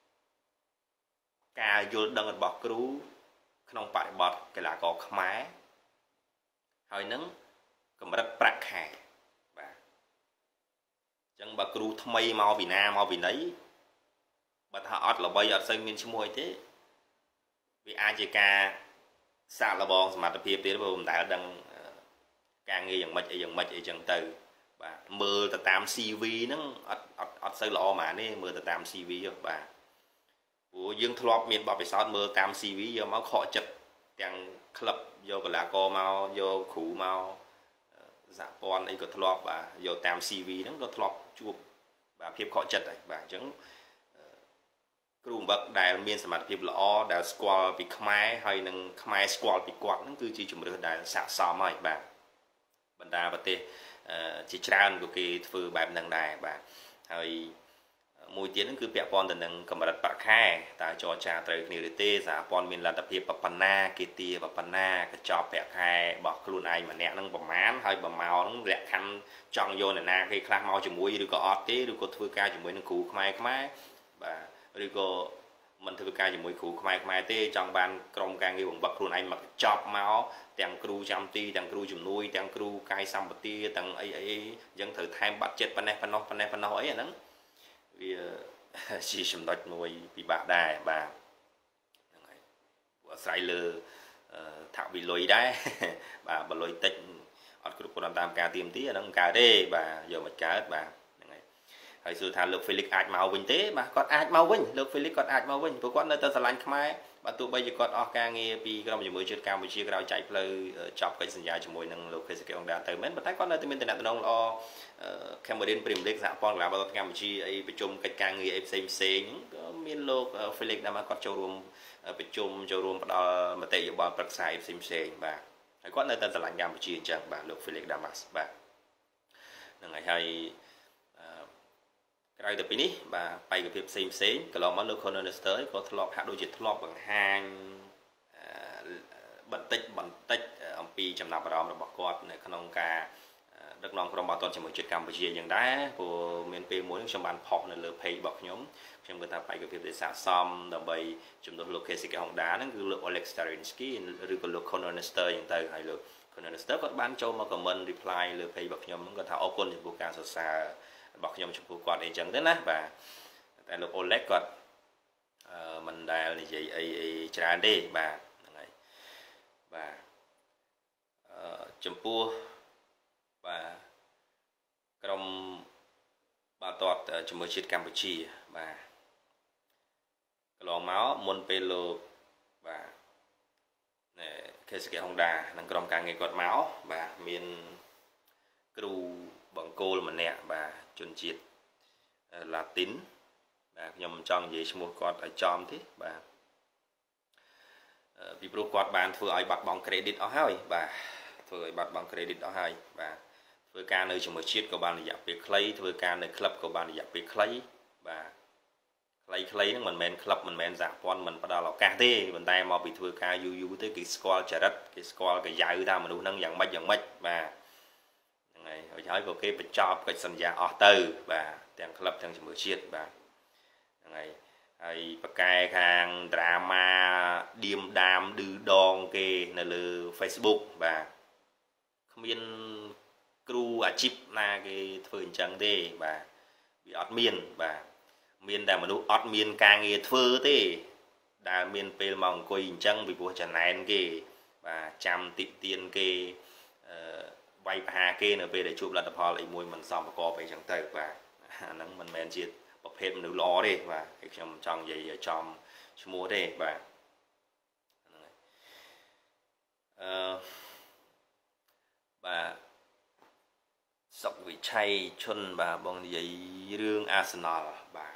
ការយល់ដឹងរបស់គ្រូក្នុងបរិបទកីឡាករខ្មែរហើយនឹងកម្រិតប្រាក់ខែបាទអញ្ចឹងបើគ្រូថ្មីមកពីណាមកពីណីបើថាអត់ល្បីអត់សូវមានឈ្មោះអីទេវាអាចជាការសាកល្បងសមត្ថភាពទៀតបើមិនដែលដឹងការងារយ៉ាងម៉េចអីយ៉ាងម៉េចអីចឹងទៅបាទមើលទៅតាម xê vê ហ្នឹងអត់អត់អត់សូវល្អហ្មងទេមើលទៅតាម xê vê បាទព្រោះយើងធ្លាប់មានបទពិសោធន៍មើលតាម xê vê យកមកខកចិត្តទាំងក្លឹបយកកីឡាករមកយកគ្រូមកសហព័ន្ធអីក៏ធ្លាប់បាទយកតាម xê vê ហ្នឹងក៏ធ្លាប់ជួបបាទភាពខកចិត្តហើយបាទអញ្ចឹងគ្រូបង្វឹកដែលមានសមត្ថភាពល្អដែលស្គាល់ពីខ្មែរហើយនឹងខ្មែរស្គាល់ពីគាត់ហ្នឹងគឺជាជំរឿនដែលស័ក្តិសមហើយបាទបណ្ដាប្រទេសជាច្រើនក៏គេធ្វើបែបហ្នឹងដែរបាទហើយមួយទៀតហ្នឹងគឺពាក់ព័ន្ធទៅនឹងកម្រិតប្រាក់ខែតើចរចាត្រូវគ្នាឬទេសហព័ន្ធមានលទ្ធភាពប៉ុណ្ណាគេទាប៉ុណ្ណាកញ្ចប់ប្រាក់ខែរបស់ខ្លួនឯងម្នាក់ហ្នឹងប្រមាណហើយបើមកហ្នឹងលក្ខខណ្ឌចង់យកអ្នកណាគេខ្លះមកជាមួយឬក៏អត់ទេឬក៏ធ្វើការជាមួយនឹងគ្រូខ្មែរខ្មែរបាទឬក៏មិនធ្វើការជាមួយគ្រូខ្មែរខ្មែរទេចង់បានក្រុមការងារបង្វឹកខ្លួនឯងមកចប់មកទាំងគ្រូចាំទីទាំងគ្រូជំនួយទាំងគ្រូកាយសម្បទាទាំងអីអីអញ្ចឹងត្រូវថែមបាត់ចិត្តប៉ុណ្ណេះប៉ុណ្ណោះប៉ុណ្ណេះប៉ុណ្ណោះអីអាហ្នឹងវាជាចំណុចមួយពិបាកដែរបាទហ្នឹងហើយអាស្រ័យលើថាវិលុយដែរបាទបើលុយតិចអត់គ្រប់គ្រាន់តាមការទៀមទីអាហ្នឹងមិនកើតទេបាទយកមកកើតបាទហើយសួរថាលោក Felix អាចមកវិញទេបាទគាត់អាចមកវិញលោក Felix គាត់អាចមកវិញព្រោះគាត់នៅតែស្រឡាញ់ខ្មែរបាទទោះបីជាគាត់អស់ការងារពីក្រុមជាមួយជាតិកម្ពុជាក្រោយចែកផ្លូវចប់កិច្ចសន្យាជាមួយនឹងលោក Keisuke Honda ទៅមែនប៉ុន្តែគាត់នៅតែមានតំណែងល្អ Cameroon Premier League សហព័ន្ធកីឡាបាល់ទាត់កម្ពុជាអីប្រជុំកិច្ចការងារអីផ្សេងផ្សេងក៏មានលោក Felix ដែរមកគាត់ចូលរួមប្រជុំចូលរួមផ្ដល់មតិយោបល់ប្រឹក្សាផ្សេងផ្សេងបាទហើយគាត់នៅតែស្រឡាញ់កម្ពុជាអញ្ចឹងបាទលោក Felix Damas បាទហ្នឹងហើយហើយក្រៅទៅពីនេះបាទបេក្ខភាពផ្សេងផ្សេងកន្លងមកលោក Connor Nester ក៏ធ្លាប់ហាក់ដូចជាធ្លាប់បង្ហាញបន្តិចបន្តិចអំពីចំណាប់អារម្មណ៍របស់គាត់នៅក្នុងការដឹកនាំក្រុមបាល់ទាត់ជាមួយជាតិកម្ពុជាយ៉ាងដែរព្រោះមានពេលមួយខ្ញុំបានផុសនៅលើ page របស់ខ្ញុំខ្ញុំគិតថាបេក្ខភាពដែលស័ក្តិសមដើម្បីជំនួសលោក Keisuke Honda ហ្នឹងគឺលោក Oleg Starinski ឬក៏លោក Connor Nester យ៉ាងទៅហើយលោក Minister គាត់បានចូលមក comment reply លើ page របស់ខ្ញុំហ្នឹងគាត់ថាអរគុណចំពោះការសរសើររបស់ខ្ញុំចំពោះគាត់អីចឹងទៅណាបាទតែលោក Oleg គាត់អឺមិនដែលនិយាយអីអីច្រើនទេបាទហ្នឹងហើយបាទអឺចំពោះបាទក្រុមបាទតតជាមួយជាតិកម្ពុជាបាទកន្លងមកមុនពេលលោកបាទណែខេសកេ Honda និងក្រុមការងារគាត់មកបាទមានគ្រូបង្គោលម្នាក់បាទជនជាតិឡាទីនបាទខ្ញុំមិនចង់និយាយឈ្មោះគាត់ឲ្យចំទេបាទពីព្រោះគាត់បានធ្វើឲ្យបាត់បង់ credit អស់ហើយបាទធ្វើឲ្យបាត់បង់ credit អស់ហើយបាទធ្វើការនៅជាមួយជាតិក៏បានរយៈពេលខ្លីធ្វើការនៅក្លឹបក៏បានរយៈពេលខ្លីបាទខ្លីខ្លីហ្នឹងមិនមែនក្លឹបមិនមែនសហព័ន្ធមិនផ្ដល់ឱកាសទេប៉ុន្តែមកពីធ្វើការយូរយូរទៅគេស្គាល់ចរិតគេស្គាល់កាយៅថាមនុស្សហ្នឹងយ៉ាងម៉េចយ៉ាងម៉េចបាទហ្នឹងហើយហើយហើយក៏គេបញ្ចប់កិច្ចសន្យាអស់ទៅបាទទាំងក្លឹបទាំងជាមួយជាតិបាទហ្នឹងហើយហើយបកែខាង drama ឌៀមដាមឌឺដងគេនៅលើ Facebook បាទគ្មានគ្រូអាជីពណាគេធ្វើអញ្ចឹងទេបាទវាអត់មានបាទមានតែមនុស្សអត់មានការងារធ្វើទេដែលមានពេលមកអង្គុយអញ្ចឹងពីព្រោះចំណែនគេបាទចាំតិទៀនគេអឺវាយប្រហារគេនៅពេលដែលជួបលទ្ធផលអីមួយមិនសមប្រកបអីចឹងទៅបាទអាហ្នឹងមិនមែនជាប្រភេទមនុស្សល្អទេបាទខ្ញុំចង់និយាយចំឈ្មោះទេបាទហ្នឹងហើយអឺបាទសុកវិឆ័យឈុនបាទបងនិយាយរឿង Arsenal បាទ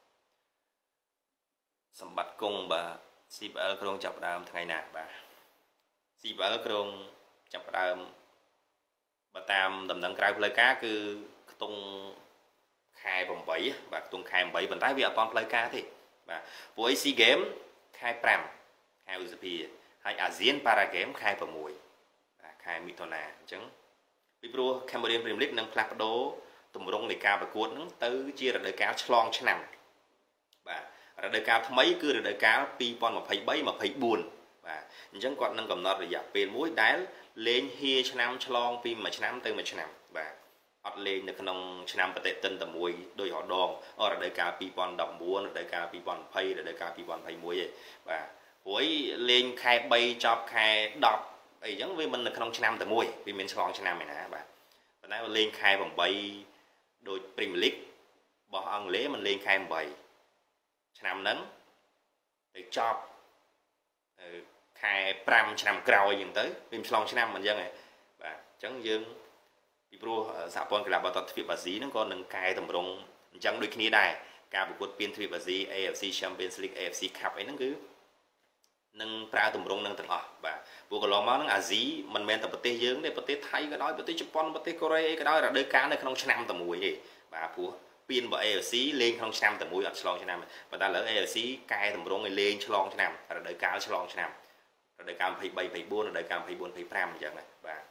សម្បត្តិគង់បាទ xê pê lờ ក្រុងចាប់ដើមថ្ងៃណាបាទ xê pê lờ ក្រុងចាប់ដើមបើតាមដំណឹងក្រៅផ្លូវការគឺខ្ទង់ខែ8បាទខ្ទង់ខែ8ប៉ុន្តែវាអត់ទាន់ផ្លូវការទេបាទព្រោះ SEA Game ខែ5ខែឧសភាហើយ ASEAN Para Game ខែ6បាទខែមិថុនាអញ្ចឹងពីព្រោះ Cameroon Premier League នឹងផ្លាស់ប្ដូរទម្រង់នៃការប្រកួតហ្នឹងទៅជារដូវកាលឆ្លងឆ្នាំបាទរដូវកាលថ្មីគឺរដូវកាល2023 24បាទអញ្ចឹងគាត់នឹងកំណត់រយៈពេលមួយដែលលេងហៀឆ្នាំឆ្លងពីមួយឆ្នាំទៅមួយឆ្នាំបាទអត់លេងនៅក្នុងឆ្នាំបតិទិនតែមួយដោយរដងអរដូវកាល2019រដូវកាល2020រដូវកាល2021ឯងបាទព្រោះលេងខែ3ចប់ខែ10អីចឹងវាមិននៅក្នុងឆ្នាំតែមួយវាមានឆ្លងឆ្នាំឯណាបាទប៉ុន្តែលេងខែ8ដូច Premier League របស់អង់គ្លេសមិនលេងខែ8ឆ្នាំហ្នឹងទៅចប់ខែ5ឆ្នាំក្រោយអញ្ចឹងទៅវាឆ្លងឆ្នាំមិនអញ្ចឹងឯងបាទអញ្ចឹងយើងពីព្រោះសហព័ន្ធកីឡាបាល់ទាត់ទ្វីបអាស៊ីហ្នឹងក៏នឹងកែតម្រង់អញ្ចឹងដូចគ្នាដែរការប្រកួតពានទ្វីបអាស៊ី A F C Champions League A F C Cup អីហ្នឹងគឺនឹងប្រើតម្រង់នឹងទាំងអស់បាទព្រោះកន្លងមកហ្នឹងអាស៊ីមិនមែនតែប្រទេសយើងទេប្រទេសថៃក៏ដោយប្រទេសជប៉ុនប្រទេសកូរ៉េអីក៏ដោយរដូវកាលនៅក្នុងឆ្នាំតែមួយទេបាទព្រោះពានរបស់ A F C លេងក្នុងឆ្នាំតែមួយអត់ឆ្លងឆ្នាំប៉ុន្តែឥឡូវ A F C កែតម្រង់ឲ្យលេងឆ្លងឆ្នាំរដូវកាលឆ្លងឆ្នាំរដូវកាល23 24រដូវកាល24 25អញ្ចឹងបាទ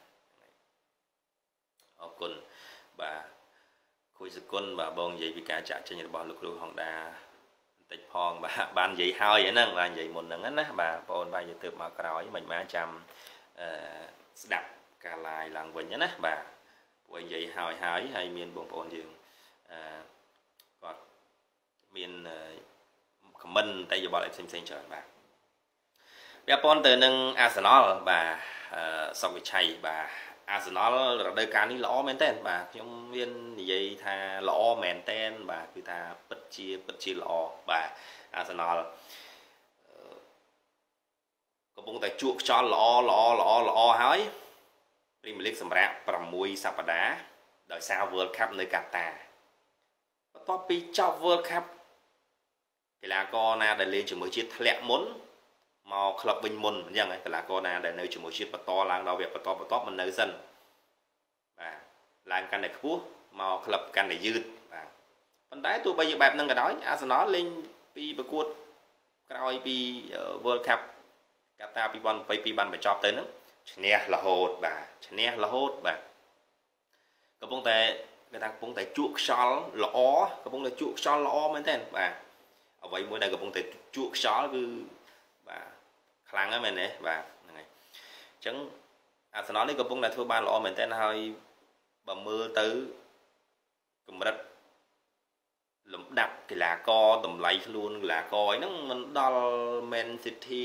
អរគុណបាទគួយសគុណបាទបងនិយាយពីការចាក់ចេញរបស់លោកគ្រូ Honda បន្តិចផងបាទបាននិយាយហើយហ្នឹងបាទនិយាយមុនហ្នឹងណាបាទបងប្អូនបាទនិយាយទៅមកក្រោយមិនបានចាំអឺស្ដាប់ការ live ឡើងវិញណាបាទព្រោះនិយាយហើយហើយហើយមានបងប្អូនយើងអឺគាត់មាន comment តែយោបល់អីផ្សេងផ្សេងច្រើនបាទពាក់ព័ន្ធទៅនឹង Arsenal បាទសុកវិឆ័យបាទ Arsenal រដូវកាលនេះល្អមែនតើបាទខ្ញុំមាននិយាយថាល្អមែនតើបាទគឺថាពិតជាពិតជាល្អបាទ Arsenal កំពុងតែជក់ខ្យល់ល្អល្អល្អល្អហើយ Premier League សម្រាប់6សប្តាហ៍ដោយសារ World Cup នៅកាតាបន្ទាប់ពីចប់ World Cup កីឡាករណាដែលលេងជាមួយជាតិធ្លាក់មុនមកក្លឹបវិញមុនអញ្ចឹងកីឡាករណាដែលនៅជាមួយជាតិបន្តឡើងដល់វគ្គបន្តបន្តមិននៅសិនបាទឡើងកាន់តែខ្ពស់មកក្លឹបកាន់តែយឺតបាទប៉ុន្តែទោះបីជាបែបហ្នឹងក៏ដោយ Arsenal លេងពីប្រកួតក្រោយពី World Cup កាតា2022បានបញ្ចប់ទៅហ្នឹងឈ្នះរហូតបាទឈ្នះរហូតបាទកំពុងតែគេថាកំពុងតែជក់ខ្យល់ល្អកំពុងតែជក់ខ្យល់ល្អមែនទេបាទអ្វីមួយដែលកំពុងតែជក់ខ្យល់គឺបាទខ្លាំងហ្នឹងមែនទេបាទហ្នឹងហើយអញ្ចឹង Arsenal នេះកំពុងតែធ្វើបានល្អមែនទែនហើយបើមើលទៅកម្រិតលំដាប់កីឡាករតម្លៃខ្លួនកីឡាករអីហ្នឹងមិនដល់ Man City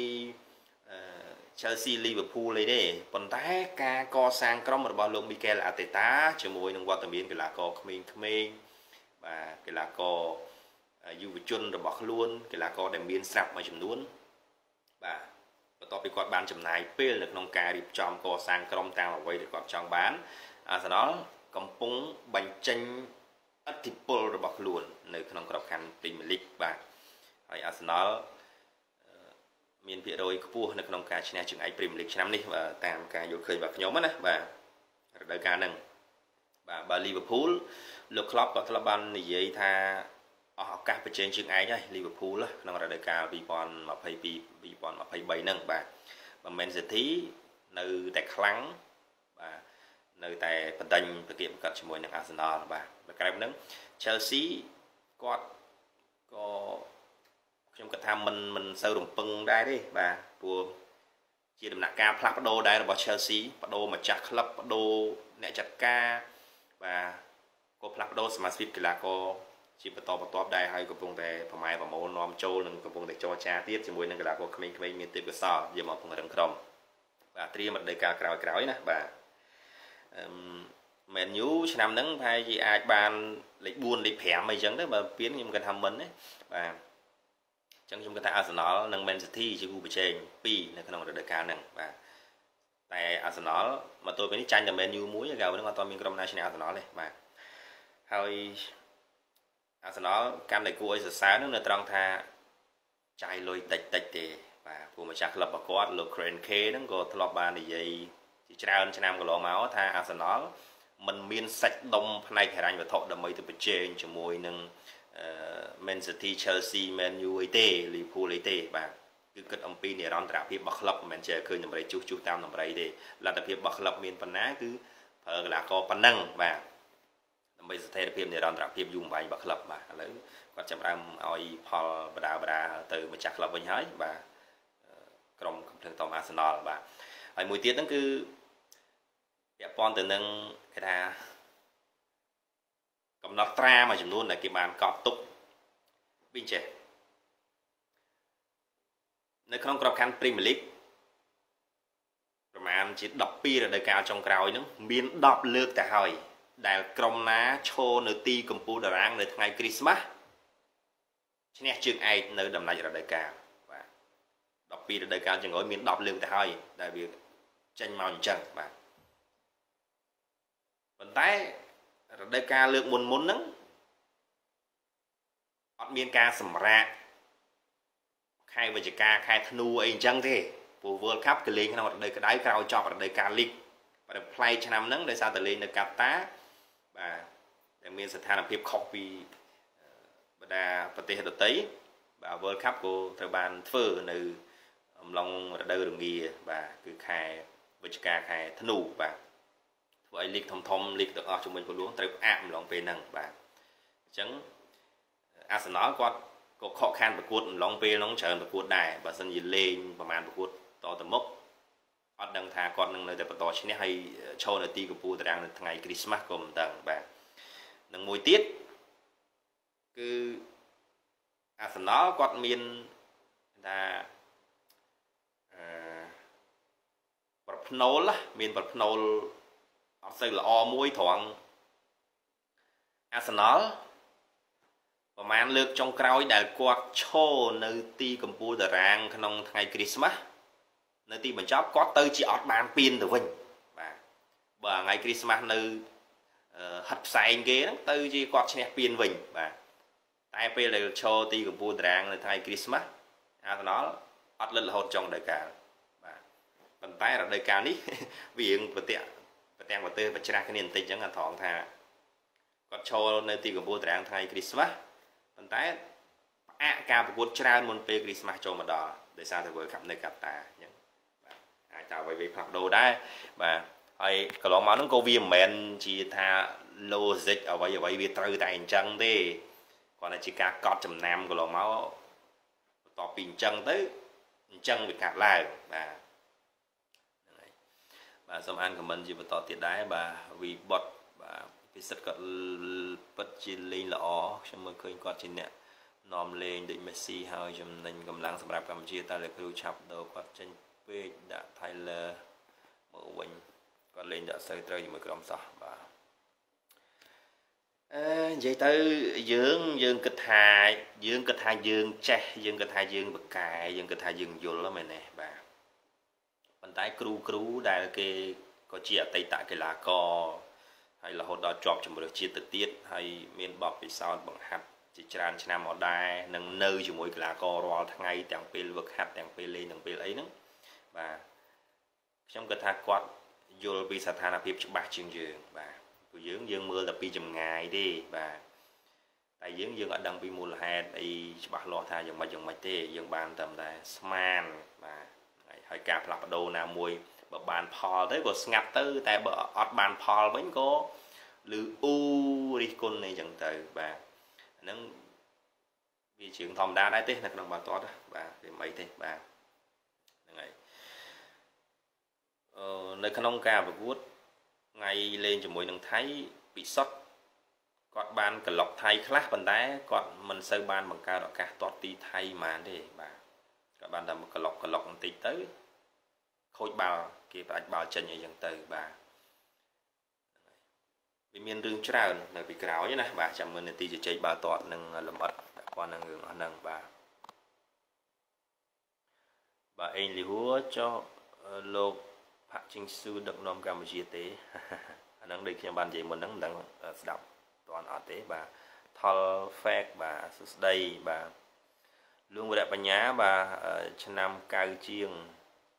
Chelsea Liverpool អីទេប៉ុន្តែការកសាងក្រុមរបស់លោក Mikel Arteta ជាមួយនឹងវត្តមានកីឡាករក្មេងៗបាទកីឡាករយុវជនរបស់ខ្លួនកីឡាករដែលមានស្រាប់មួយចំនួនបាទបន្ទាប់ពីគាត់បានចំណាយពេលនៅក្នុងការរៀបចំកសាងក្រុមតាមអ្វីដែលគាត់ចង់បាន Arsenal កំពុងបញ្ចេញឥទ្ធិពលរបស់ខ្លួននៅក្នុងក្របខ័ណ្ឌ Premier League បាទហើយ Arsenal មានភាគរយខ្ពស់នៅក្នុងការឈ្នះជើងឯក Premier League ឆ្នាំនេះបាទតាមការយល់ឃើញរបស់ខ្ញុំណាបាទរដូវកាលហ្នឹងបាទបើ Liverpool លោក Klopp ក៏ធ្លាប់បាននិយាយថាអស់ឱកាសប្រជែងជើងឯកហើយ Liverpool ក្នុងរដូវកាលពីរពាន់ម្ភៃពីរ ពីរពាន់ម្ភៃបីហ្នឹងបាទបើ Man City នៅតែខ្លាំងបាទនៅតែបណ្ដេញប្រកៀកប្រកាត់ជាមួយនឹង Arsenal បាទតែក្រៅហ្នឹង Chelsea គាត់ក៏ខ្ញុំគិតថាមិនមិនសូវរំពឹងដែរទេបាទព្រោះជាដំណាក់កាលផ្លាស់ប្ដូរដែររបស់ Chelsea ប្ដូរម្ចាស់ក្លឹបប្ដូរអ្នកចាត់ការបាទក៏ផ្លាស់ប្ដូរសមាជិកកីឡាករជាបន្តបន្ទាប់ដែរហើយកំពុងតែប្រម៉ែប្រមូលនាំចូលនិងកំពុងតែចរចាទៀតជាមួយនឹងកីឡាករក្មេងៗមានទេពកោសល្យយកមកពង្រឹងក្រុមបាទត្រៀមរដូវកាលក្រោយៗណាបាទអឺ Man U ឆ្នាំហ្នឹងប្រហែលជាអាចបានលេខបួនលេខប្រាំអីចឹងទៅបើពៀនខ្ញុំគិតថាមិនទេបាទអញ្ចឹងខ្ញុំគិតថា Arsenal និង Man City ជាគូប្រជែងពីរនៅក្នុងរដូវកាលហ្នឹងបាទតែ Arsenal មកទល់ពេលនេះចាញ់តែ Man U មួយហើយហ្នឹងអត់មានក្រុមណាឈ្នះ Arsenal ទេបាទហើយ Arsenal កាន់តែគួរឲ្យសរសើរហ្នឹងនៅត្រង់ថាចាយលុយតិចតិចទេបាទព្រោះម្ចាស់ក្លឹបរបស់គាត់លោក Kroenke ហ្នឹងក៏ធ្លាប់បាននិយាយជាច្រើនឆ្នាំកន្លងមកថា Arsenal มันមានសាច់ដុំផ្នែកហិរញ្ញវត្ថុដើម្បីទៅប្រជែងជាមួយនឹង Man City Chelsea Man U អីទេ Liverpool អីទេបាទគឺគិតអំពីនិរន្តរភាពរបស់ក្លឹបមិនមែនជាឃើញតម្រៃជុះជុះតាមតម្រៃទេលទ្ធភាពរបស់ក្លឹបមានប៉ុណ្ណាគឺប្រើកីឡាករប៉ុណ្ណឹងបាទដើម្បីស្ថិរភាពនិរន្តរភាពយូរអង្វែងរបស់ក្លឹបបាទឥឡូវគាត់ចាប់ផ្ដើមឲ្យផលបដាបដាទៅម្ចាស់ក្លឹបវិញហើយបាទក្រុមកំភ្លើងតម Arsenal បាទហើយមួយទៀតហ្នឹងគឺពាក់ព័ន្ធទៅនឹងគេថាកំណត់ត្រាមួយចំនួនដែលគេបានកត់ទុកវិញចេះនៅក្នុងក្របខ័ណ្ឌ Premier League ប្រហែលជាដប់ពីររដូវកាលចុងក្រោយហ្នឹងមានដប់លើកទៅហើយដែលក្រុមណាឈរនៅទីកំពូលតារាងនៅថ្ងៃគ្រីស្មាស់ឈ្នះជើងឯកនៅដំណាច់រដូវកាលបាទដប់ពីររដូវកាលចុងក្រោយមានដប់លើកទៅហើយដែលវាចេញមកអញ្ចឹងបាទប៉ុន្តែរដូវកាលលើកមុនមុនហ្នឹងអត់មានការសម្រាកខែវិច្ឆិកាខែធ្នូអីអញ្ចឹងទេព្រោះ World Cup គេលេងក្នុងរដូវក្តៅក្រោយចប់រដូវកាល League ប៉ុន្តែផ្លែឆ្នាំហ្នឹងដោយសារតែលេងនៅកាតាបាទដែលមានស្ថានភាពខុសពីបណ្ដាប្រទេសដទៃបាទ World Cup ក៏ត្រូវបានធ្វើនៅអំឡុងរដូវរងាបាទគឺខែវិច្ឆិកាខែធ្នូបាទធ្វើឲ្យលីកធំធំលីកទាំងអស់ជំនាញពលួងត្រូវផ្អាកអំឡុងពេលហ្នឹងបាទអញ្ចឹង Arsenal គាត់ក៏ខកខានប្រកួតអំឡុងពេលហ្នឹងច្រើនប្រកួតដែរបើមិនជាលេងប្រហែលប្រកួតតទៅមុខអត់ដឹងថាគាត់នឹងនៅតែបន្តឈ្នះហើយឈរនៅទីកំពូលតារាងនៅថ្ងៃគ្រីស្មាស់ក៏មិនដឹងបាទនឹងមួយទៀតគឺ Arsenal គាត់មានថាអឺប្រផ្នូលមានប្រផ្នូលអត់សូវល្អមួយត្រង់ Arsenal ប្រហែលលើកចុងក្រោយដែលគាត់ឈរនៅទីកំពូលតារាងក្នុងថ្ងៃគ្រីស្មាស់នៅទីបញ្ចប់គាត់ទៅជាអត់បានពៀនទៅវិញបាទបើថ្ងៃគ្រីស្មាស់នៅហិតផ្សែងគេហ្នឹងទៅជាគាត់ឈ្នះពៀនវិញបាទតែពេលដែលឈរទីកំពូលតារាងនៅថ្ងៃគ្រីស្មាស់ Arsenal អត់លិតរហូតចុងរដូវកាលបាទប៉ុន្តែរដូវកាលនេះវារៀងប្រតិប្រទាំងប្រទេសបច្ច្រាស់គ្នាបន្តិចអញ្ចឹងត្រង់ថាគាត់ឈរនៅទីកំពូលតារាងថ្ងៃគ្រីស្មាស់ប៉ុន្តែផ្អាកការប្រកួតច្រើនមុនពេលគ្រីស្មាស់ចូលមកដល់ដោយសារតែ World Cup នៅកាតាអញ្ចឹងបាទអាចតើអ្វីៗផ្លាស់ប្ដូរដែរបាទហើយកន្លងមកហ្នឹងក៏វាមិនមែនជាថា logic អ្វីអ្វីវាត្រូវតែអញ្ចឹងទេគាត់តែជាការកត់ចំណាំកន្លងមកបន្ទាប់ពីអញ្ចឹងទៅអញ្ចឹងវាកាត់ឡើងបាទហ្នឹងហើយ bà xong ăn comment gì tỏ tiệt đái bà vì bot bà cái sật cật bất chi lên lọ xong mới khơi quạt trên nè nòm lên định Messi hơi chấm nên cầm lăng sầm rạp Campuchia ta lại kêu chập đầu quạt trên về đã thay là mở quanh quạt lên đã sơi trời mới cầm sọ bà vậy tới dương dương kịch hài dương kịch hài dương che dương kịch hài dương bậc cài dương kịch hài dương vô lắm mày nè bà bàn tay cru cru đại cái có chia tay tại cái lá co hay là hốt đó chọc cho một được chia tự tiết hay miền bọc bị sao bằng hạt chỉ tràn cho nam ở đài nâng nơi cho mỗi cái lá co rồi thằng ngày chẳng pê vực hạt chẳng pê lên chẳng pê lấy nữa và trong cái thác quạt vô bị sát thà là phép cho ba chương giường và của dưỡng dương mưa là pi chùm ngày đi và tại dưỡng dương ở đằng pi mùa hè đi bạc lo tha dòng mà dòng mày tê dòng bàn tầm là sman và hơi cạp lặp đồ nào mùi bờ bàn Paul tới còn ngặt tới tại bờ ọt bàn Paul vẫn có lư u đi con này chẳng từ và nó vì chuyện thòm đá đáy tết là đồng bà to đó và thì mấy thế và này ờ, nơi khăn ông ca và vuốt ngay lên cho mỗi lần thấy bị sót còn ban cả lọc thay khác bàn đá còn mình sơ ban bằng cao đó cả toát ti thay mà để bà các bạn làm một cả lọc cả lọc một tí tới khôi bào kia bà bào chân như dần từ bà vì miền rừng tràn là bị cáo như này bà chẳng mình tí chỉ chơi bà tọt nâng làm ớt qua nâng ngừng nâng bà bà anh li húa cho lô Phạm Trinh Sư được nom Campuchia tế nâng đây khi bàn gì mình nâng nâng đọc toàn ở tế bà thol phép bà đây bà luôn với đại bà nhá bà chân nam cao chiêng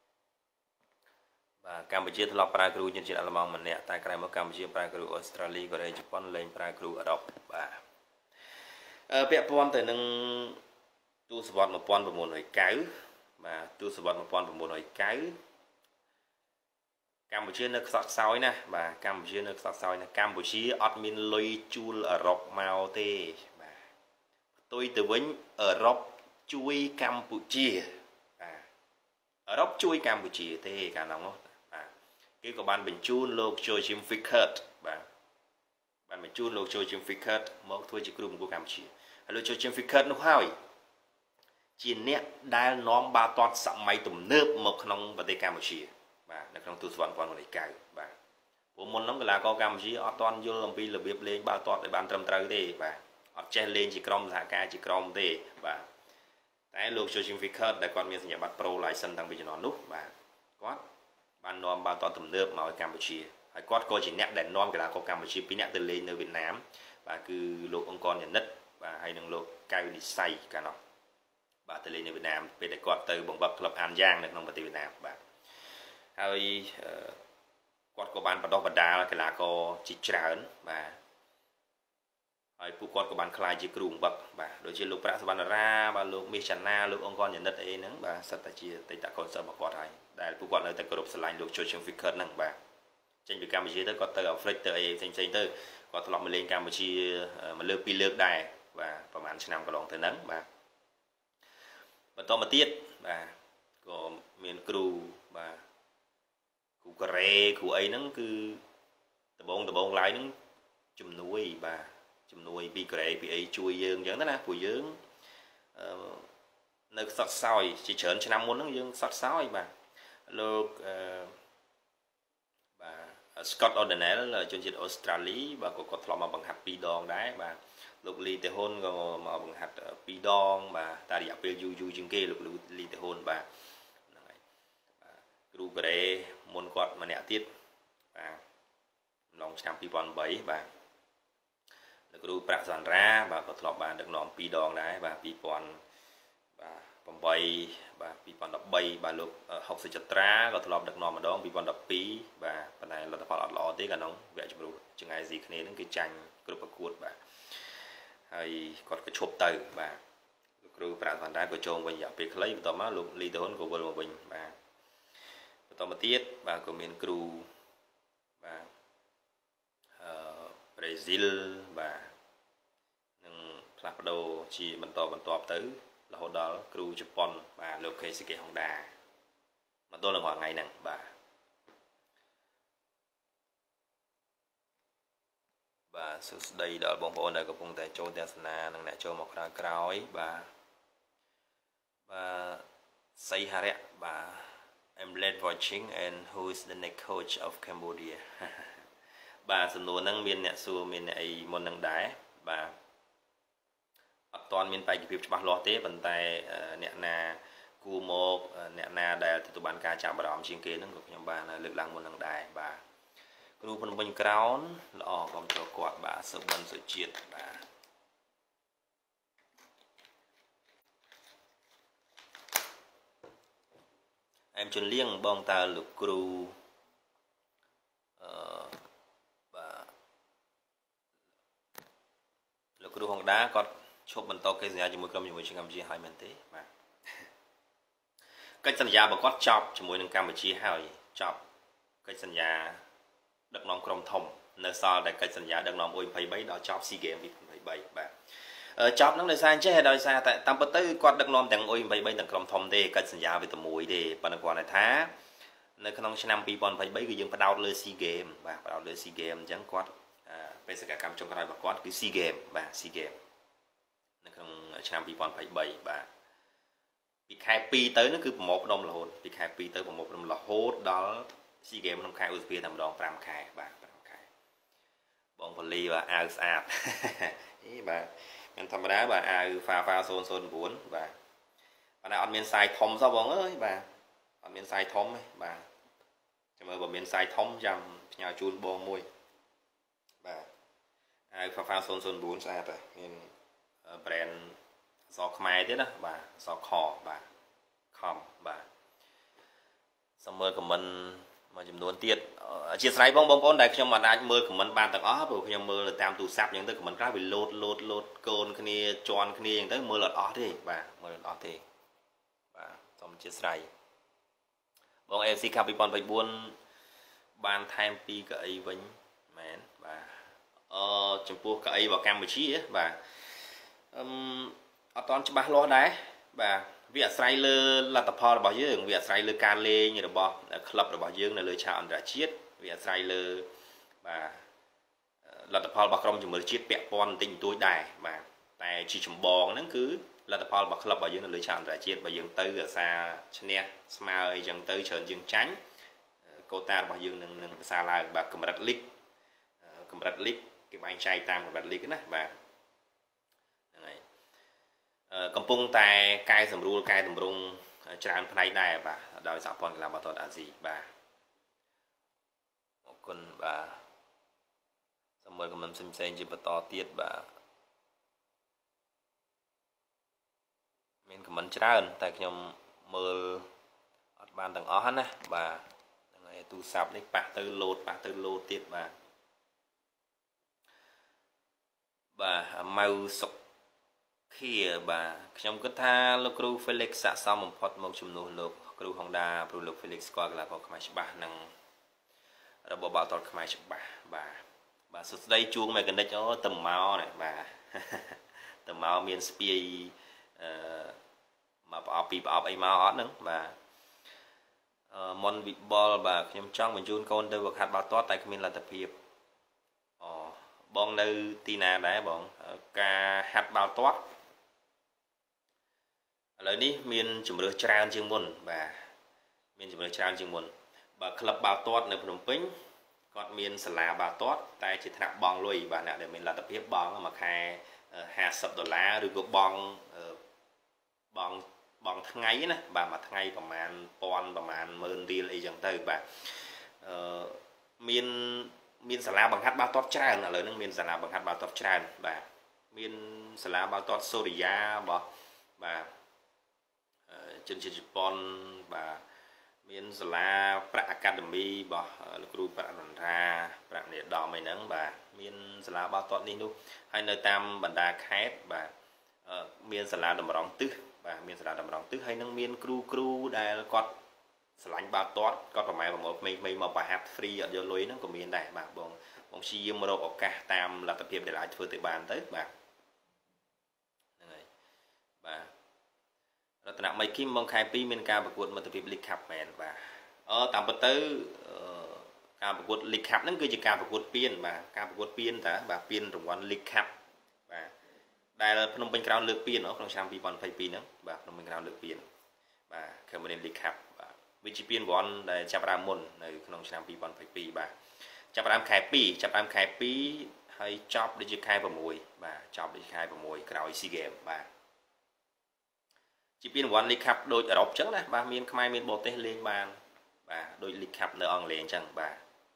và Campuchia thật lọc pra crew trên trên Alamong mình nè tại cái một Campuchia pra crew Australia Korea Japan lên pra crew ở đọc và vẽ pon từ nâng tu sport một pon và một hồi cái mà tu sport một pon và một hồi cái Campuchia nước sọt sói nè và Campuchia nước sọt sói nè Campuchia admin lôi chul ở rọc màu tê tôi từ vĩnh ở rọc chui Campuchia ở rọc chui Campuchia tê cả lòng cái của bạn bình chun lô chơi chim ficut và bạn bình chun lô chơi chim ficut một thôi chỉ cùng của Campuchia lô chơi chim ficut nó hay chỉ nét đa nón ba toàn sắm máy tụm nước một nông và tây Campuchia và nó trong tu soạn quan một cái và của môn nó là có Campuchia ở toàn vô làm pi là biết lên ba toàn để bàn trầm trời thế và ở trên lên chỉ crom giả ca chỉ crom thế và cái lô chơi chim ficut để còn miền nhà bắt pro lại sân thằng bây giờ nó nút và có ban nom bao toàn tầm nước mà ở Campuchia hay quát coi chỉ nét đèn nom cái là có Campuchia pin nét từ lên nơi Việt Nam và cứ lô ông con nhà nứt và hay đừng lô cao đi say cả nó và từ lên nơi Việt Nam về để quát từ bồng bậc lập An Giang được nông từ Việt Nam và hay quát của ban bắt đầu bắt đá cái là có chỉ trán và hay phụ quát của ban khai chỉ cùm bậc và đối với lô pra ban ra và lô Michana lô ông con nhà nứt ấy nữa và sát ta chia tây ta còn sợ mà quát hay đại phụ quan ở tại Cộng đồng Lục cho trường Việt năng bà trên Việt Campuchia tới có tới ở Phật tới thành thành tới có thọ mình lên Campuchia mà lược pi lược đài vàประมาณnăm có lòng tới nắng bà và to mà tiết và có miền cừu và cừu cà rê cừu ấy nó cứ tập bông tập bông lái nó chùm nuôi và chùm nuôi pi cà rê pi ấy chui dương giống thế nào cùi dương nơi sọt soi chỉ chớn cho năm muốn nó dương sọt soi bà lúc và Scott O'Donnell là chương trình Australia và có có thọ mà bằng hạt pi đòn đấy và lúc ly tê hôn có mà bằng hạt pi đòn và ta đi apel du du chương kê lúc ly tê hôn và kêu cái môn quạt mà nẹt tiết và lòng trăm pi pon bảy và kêu bạc giàn ra và có thọ bà được nòng pi đòn đấy và pi pon và bầm bay và pi pon đập bay và lúc học sinh chặt ra có thọ được nòng mà đó pi pon đập pi và phần này là tập hợp lọ tí cả nóng vẽ chụp được chừng ngày gì cái này cái tranh kêu bạc cuột và hay còn cái chụp từ và kêu bạc giàn ra có trôn và dạo bị lấy tao má lúc ly hôn của vợ mình và tao mà tiết và của miền cừu và Brazil và những phát đầu chỉ bận to bận to tới là hồi đó cừu Japan và lục cây sự kiện Honda mà tôi là khoảng ngày nè và bà sự đây đó bóng bóng này có bóng tại chỗ tên sna nâng nẹ chỗ một ra cõi bà bà say hà rẹ bà I'm late watching and who is the next coach of Cambodia bà sự nô nâng miền nẹ xua miền nẹ môn nâng đáy bà ở toàn miền Tây kịp cho bác lo tế bằng tay nẹ nà cú một nẹ nà đài thì tụi bạn ca chạm bà đỏm chiên kế nâng của nhóm bà là lực lăng môn nâng đáy bà Kru pun pun crown lo kom cho quạt bà sự bận sự triệt bà em chuẩn liêng bong ta lục kru bà lục kru hồng đá có chốt bận to cái gì cho môi cầm cho môi trường cầm gì hai mình thế bà cáchสัญญา bà có chọc cho môi nâng cam chi hai chọc cáchสัญญาដឹកនាំក្រុមធំនៅសល់តែកិច្ចសន្យាដឹកនាំអ៊ុយยี่สิบสามដល់ចប់ SEA Games ยี่สิบสามបាទចប់ហ្នឹងដោយសារអញ្ចេះដោយសារតែតាមពិតទៅគាត់ដឹកនាំទាំងអ៊ុយยี่สิบสามទាំងក្រុមធំទេកិច្ចសន្យាវាតែមួយទេប៉ុន្តែគាត់ថានៅក្នុងឆ្នាំยี่สิบสามគឺយើងផ្ដោតលើ SEA Games បាទផ្ដោតលើ SEA Games អញ្ចឹងគាត់បេសកកម្មចុងក្រោយរបស់គាត់គឺ SEA Games បាទ SEA Games នៅក្នុងឆ្នាំยี่สิบสามបាទពីខែពីរទៅនោះគឺប្រមូលផ្ដុំរហូតពីខែពីរទៅប្រមូលផ្ដុំរហូតដល់SEA Games ក្នុងខែឧសភាតែម្ដងfiveខែបាទfiveខែបងប៉ូលីបាទអាវស្អាតអីបាទមិនធម្មតាបាទអាវ Fa Fa ศูนย์ ศูนย์ chínបាទប៉ុន្តែអត់មានសាយធំសោះបងអើយបាទអត់មានសាយធំទេបាទចាំមើលបើមានសាយធំចាំផ្ញើជូនបងមួយបាទអាវ Fa Fa ศูนย์ ศูนย์ chínស្អាតហើយមាន brand សខ្មែរទៀតណាបាទសខបាទខំបាទសមើលខមមិនមួយចំនួនទៀតអធិស្ឋានបងបងប្អូនដែលខ្ញុំមិនអាចមើលខមមិនបានទាំងអស់ព្រោះខ្ញុំមើលតាមទូរស័ព្ទអញ្ចឹងទៅខមមិនខ្លះវាលោតលោតលោតកូនគ្នាជន់គ្នាអញ្ចឹងទៅមើលអត់អស់ទេបាទមើលអត់អស់ទេបាទសូមអធិស្ឋានបង เอ เอฟ ซี Cup ยี่สิบสี่បានថែមពីកៅអីវិញមែនបាទអឺចំពោះកៅអីរបស់កម្ពុជាបាទអឺអត់តន់ច្បាស់លាស់ដែរបាទវាអាស្រ័យលើលទ្ធផលរបស់យើងវាអាស្រ័យលើការលេងរបស់ក្លឹបរបស់យើងនៅលើឆាកអន្តរជាតិវាអាស្រ័យលើបាទលទ្ធផលរបស់ក្រុមជម្រើសជាតិពាក់ព័ន្ធបន្តិចបន្តួចដែរបាទតែជាចម្បងហ្នឹងគឺលទ្ធផលរបស់ក្លឹបរបស់យើងនៅលើឆាកអន្តរជាតិបើយើងទៅអាសាឈ្នះស្មើអីចឹងទៅច្រើនយើងចាញ់កូតារបស់យើងនឹងនឹងភាសាឡើងបាទកម្រិតលីកកម្រិតលីកគេបែងចែកតាមកម្រិតលីកណាបាទហ្នឹងហើយកំពុងតែកែសម្រួលកែតម្រង់ច្រើនផ្នែកដែរបាទដោយសហព័ន្ធកីឡាបាល់ទាត់អាស៊ីបាទអរគុណបាទសូមមើលខមមិនផ្សេងៗជាបន្តទៀតបាទមានខមមិនច្រើនតែខ្ញុំមើលអត់បានទាំងអស់ណាបាទហ្នឹងហើយទូរស័ព្ទនេះប៉ះទៅលោតប៉ះទៅលោតទៀតបាទបាទម៉ៅសុកខៀបាទខ្ញុំគិតថាលោកគ្រូ Felix ស័ក្តិសមបំផុតមកជំនួសលោកគ្រូ Honda ព្រោះលោក Felix ស្គាល់កីឡាករខ្មែរច្បាស់និងរបបបាល់ទាត់ខ្មែរច្បាស់បាទបាទសួស្ដីជួងមេកានិកអូទៅមកនេះបាទទៅមកមានស្ពាយអឺមកប្រអប់ពីប្រអប់អីមកអត់ហ្នឹងបាទអឺមុនវិបលបាទខ្ញុំចង់បញ្ជូនកូនទៅវឹកហាត់បាល់ទាត់តែគ្មានលទ្ធភាពអូបងនៅទីណាដែរបងការហាត់បាល់ទាត់ឥឡូវនេះមានជំរឿសច្រើនជាងមុនបាទមានជំរឿសច្រើនជាងមុនបើក្លឹបបាល់ទាត់នៅភ្នំពេញគាត់មានសាលាបាល់ទាត់តែជាថ្នាក់បង់លុយបាទអ្នកដែលមានលទ្ធភាពបង់មួយខែห้าสิบដុល្លារឬក៏បង់បង់បង់ថ្ងៃណាបាទមួយថ្ងៃប្រហែលពាន់ប្រហែលម៉ឺនរៀលអីចឹងទៅបាទអឺមានមានសាលាបង្ហាត់បាល់ទាត់ច្រើនឥឡូវហ្នឹងមានសាលាបង្ហាត់បាល់ទាត់ច្រើនបាទមានសាលាបាល់ទាត់សូរិយារបស់បាទជនជាតិជប៉ុនបាទមានសាលាប្រាក់អាកាដេមីរបស់លោកគ្រូប្រាក់នន្តាប្រាក់នេដំអីហ្នឹងបាទមានសាលាបាល់ទាត់នេះនោះហើយនៅតាមបណ្ដាខេត្តបាទមានសាលាតម្រង់ទិសបាទមានសាលាតម្រង់ទិសហើយនឹងមានគ្រូគ្រូដែលគាត់ស្រឡាញ់បាល់ទាត់គាត់ប្រម៉ែប្រមូលក្មេងៗមកប្រហាត់ free អត់យកលុយហ្នឹងក៏មានដែរបាទបងបងព្យាយាមរកឱកាសតាមលទ្ធភាពដែលអាចធ្វើទៅបានទៅបាទហ្នឹងហើយបាទរតនមីគីមបងខែtwoមានការប្រកួតមិត្តភាព League Cup មែនបាទអឺតាមពិតទៅការប្រកួត League Cup ហ្នឹងគឺជាការប្រកួតពានបាទការប្រកួតពានតាបាទពានរង្វាន់ League Cup បាទដែលភ្នំពេញ Crown លើកពានក្នុងឆ្នាំពីរពាន់ยี่สิบสองហ្នឹងបាទភ្នំពេញ Crown លើកពានបាទ Cameroon League Cup បាទវាជាពានរង្វាន់ដែលចាប់ផ្ដើមមុននៅក្នុងឆ្នាំពីរពាន់ยี่สิบสองបាទចាប់ផ្ដើមខែពីរចាប់ផ្ដើមខែពីរហើយចប់ដូចជាខែ៦បាទចប់ដូចខែ៦ក្រោយ SEA Games បាទជាពានរង្វាន់ League Cup ដូចអឺរ៉ុបអញ្ចឹងណាបាទមានខ្មែរមានបរទេសលេងបានបាទដូច League Cup នៅអង់គ្លេសអញ្ចឹងបាទ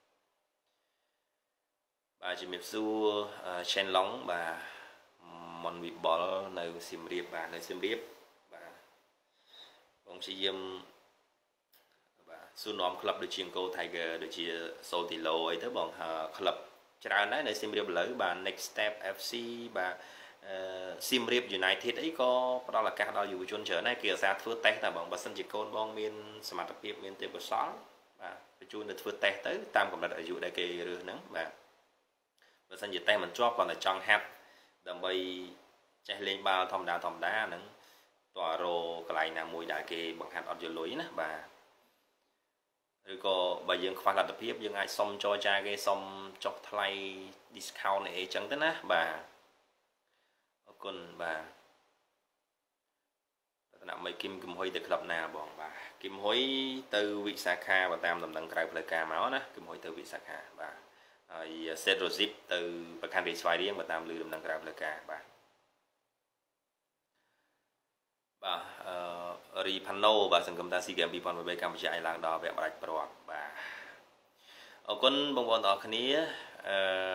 បាទជំរាបសួរ Chen Long បាទមុនវិបុលនៅសៀមរាបបាទនៅសៀមរាបបាទបងព្យាយាមបាទសួរនាំក្លឹបដូចជា Go Tiger ដូចជា Sotilo អីទៅបងក្លឹបច្រើនដែរនៅសៀមរាបឥឡូវបាទ Next Step เอฟ ซี បាទសៀមរាប United អីក៏ផ្ដល់ឱកាសដល់យុវជនច្រើនដែរគេអាសាធ្វើតេស្តតែបងបើសិនជាកូនបងមានសមត្ថភាពមានទេពកោសល្យបាទបញ្ជូនទៅធ្វើតេស្តទៅតាមកម្រិតអាយុដែលគេរើសហ្នឹងបាទបើសិនជាតេស្តមិនជាប់គាត់តែចង់ហាត់ដើម្បីចេះលេងបាល់ធម្មតាធម្មតាហ្នឹងតើរកកន្លែងណាមួយដែលគេបង្ហាត់អត់យល់លុយណាបាទឬក៏បើយើងខ្វះលទ្ធភាពយើងអាចសុំចរចាគេសុំចុះថ្លៃ discount អីចឹងទៅណាបាទអរគុណបាទតំណាក់មិនគឹមគឹមហ៊ុយទៅក្លឹបណាបងបាទគឹមហ៊ុយទៅវិសាខាបើតាមដំណឹងក្រៅផ្លូវការមកណាគឹមហ៊ុយទៅវិសាខាបាទហើយ Set Rosip ទៅប្រខណ្ឌរាជស្វាយរៀងបើតាមលឺដំណឹងក្រៅផ្លូវការបាទបាទអឺរីផាណូបាទសង្គមថា SEA Games ពីរពាន់ยี่สิบสามកម្ពុជាអាចឡើងដល់វគ្គបរាជប្រវត្តិបាទអរគុណបងប្អូនទាំងអស់គ្នាអឺ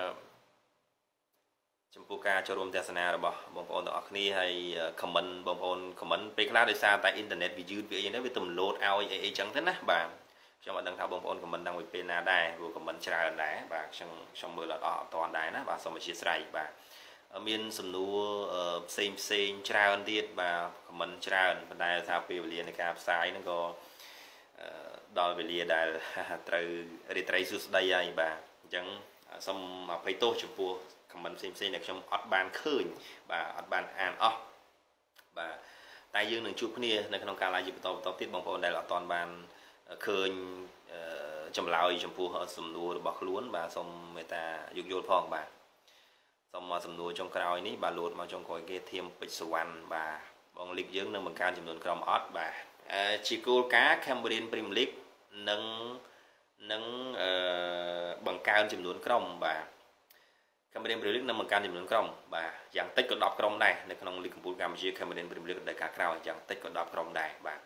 ចំពោះការចូលរួមទស្សនារបស់បងប្អូនទាំងអស់គ្នាហើយ comment បងប្អូន comment ពេលខ្លះដោយសារតែអ៊ីនធឺណិតវាយឺតវាអីហ្នឹងវាទំលោតឲ្យអីអីចឹងទៅណាបាទខ្ញុំអត់ដឹងថាបងប្អូន comment ដល់ពេលណាដែរព្រោះ comment ច្រើនដែរបាទខ្ញុំខ្ញុំមើលអត់អស់អត់តាន់ដែរណាបាទសូមអធិស្ឋានបាទមានសំណួរផ្សេងផ្សេងច្រើនទៀតបាទ comment ច្រើនប៉ុន្តែថាពេលវេលានៃការផ្សាយហ្នឹងក៏ដល់វេលាដែលត្រូវរីត្រីសួស្ដីហើយបាទអញ្ចឹងសូមអភ័យទោសចំពោះ comment ផ្សេងផ្សេងដែលខ្ញុំអត់បានឃើញបាទអត់បានអានអស់បាទតែយើងនឹងជួបគ្នានៅក្នុងការ live បន្តបន្តទៀតបងប្អូនដែលអត់ទាន់បានឃើញចម្លើយចំពោះសំណួររបស់ខ្លួនបាទសូមមេត្តាយោគយល់ផងបាទសូមមកសំណួរចុងក្រោយនេះបាទលោតមកចុងក្រោយគេធៀមពេជ្រសវណ្ណបាទបងលីកយើងនឹងបង្កើនចំនួនក្រុមអត់បាទជាគោលការណ៍ Cameroon Premier League នឹងនឹងបង្កើនចំនួនក្រុមបាទCameroon Premier League នឹងបង្កើនចំនួនក្រុមបាទយ៉ាងតិចក៏ដប់ក្រុមដែរនៅក្នុងលីកកំពូលកម្ពុជា Cameroon Premier League ដែលការក្រោយយ៉ាងតិចក៏ដប់ក្រុមដែរបាទ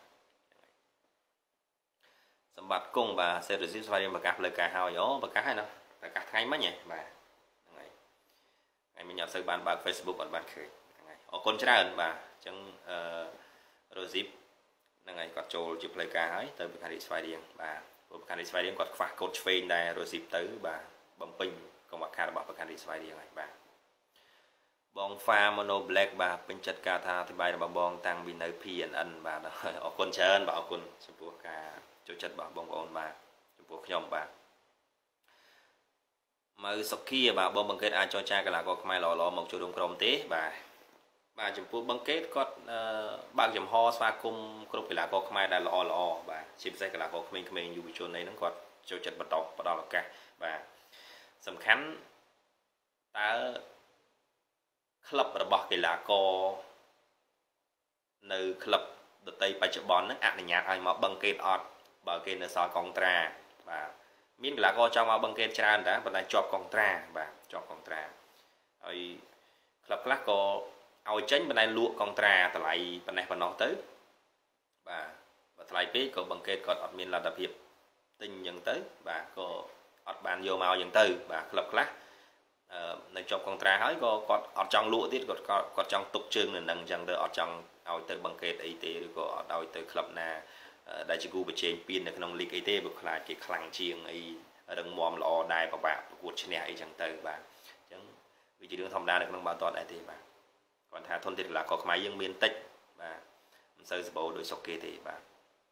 សម្បត្តិគង់បាទសេរីស្វាយប្រកាសផ្លូវការហើយអូប្រកាសហើយណាប្រកាសថ្ងៃមិញហ៎បាទហ្នឹងហើយថ្ងៃមិញអត់សូវបានបើក Facebook អត់បានឃើញហ្នឹងហើយអរគុណច្រើនបាទអញ្ចឹងអឺ Rosip ហ្នឹងហើយគាត់ចូលជាផ្លូវការហើយទៅប្រកាសរីស្វាយរៀងបាទព្រោះប្រកាសរីស្វាយរៀងគាត់ខ្វះកូដឆ្វេងដែរ Rosip ទៅបាទបំពេញកង្វះខាតរបស់ប្រកាសរីស្វាយរៀងហើយបាទបង Fa Mono Black បាទពេញចិត្តការថាអធិប្បាយរបស់បងតាំងពីនៅ พี เอ็น เอ็น បាទអរគុណច្រើនបាទអរគុណចំពោះការចូលចិត្តរបស់បងប្អូនបាទចំពោះខ្ញុំបាទមើសុខាបាទបងបង្កើតអាចចរចាកីឡាករខ្មែរល្អៗមកចូលរួមក្រុមទេបាទបាទចំពោះបង្កើតគាត់បើកចំហស្វាគមន៍គ្រប់កីឡាករខ្មែរដែលល្អល្អបាទជាពិសេសកីឡាករក្មេងៗយុវជនអីហ្នឹងគាត់ចូលចិត្តបន្តផ្ដល់ឱកាសបាទសំខាន់តើក្លឹបរបស់កីឡាករនៅក្លឹបដទៃបច្ចុប្បន្នហ្នឹងអនុញ្ញាតឲ្យមកបង្កើតអត់បើគេនៅសល់កុងត្រាបាទមានកីឡាករចង់មកបង្កើតច្រើនតែប៉ុន្តែជាប់កុងត្រាបាទជាប់កុងត្រាហើយក្លឹបខ្លះក៏ឲ្យចេញប៉ុន្តែលក់កុងត្រាតម្លៃប៉ុណ្ណេះប៉ុណ្ណោះទៅបាទបើថ្លៃពេកក៏បង្កើតគាត់អត់មានលទ្ធភាពទិញអញ្ចឹងទៅបាទក៏អត់បានយកមកអញ្ចឹងទៅបាទក្លឹបខ្លះនៅជាប់កុងត្រាហើយក៏គាត់អត់ចង់លក់ទៀតគាត់គាត់ចង់ទុកជើងនៅនឹងអញ្ចឹងទៅអត់ចង់ឲ្យទៅបង្កើតអីទេឬក៏អត់ឲ្យទៅក្លឹបណាដែលជាគូប្រជែងពាននៅក្នុងលីកអីទេព្រោះខ្លាចគេខ្លាំងជាងអីរឹងមាំល្អដែរពិបាកប្រកួតឈ្នះអីចឹងទៅបាទអញ្ចឹងវាជារឿងធម្មតានៅក្នុងបាល់ទាត់ដែរទេបាទគាត់ថាធនធានកីឡាករខ្មែរយើងមានតិចបាទមិនសូវសម្បូរដោយសុកគេទេបាទ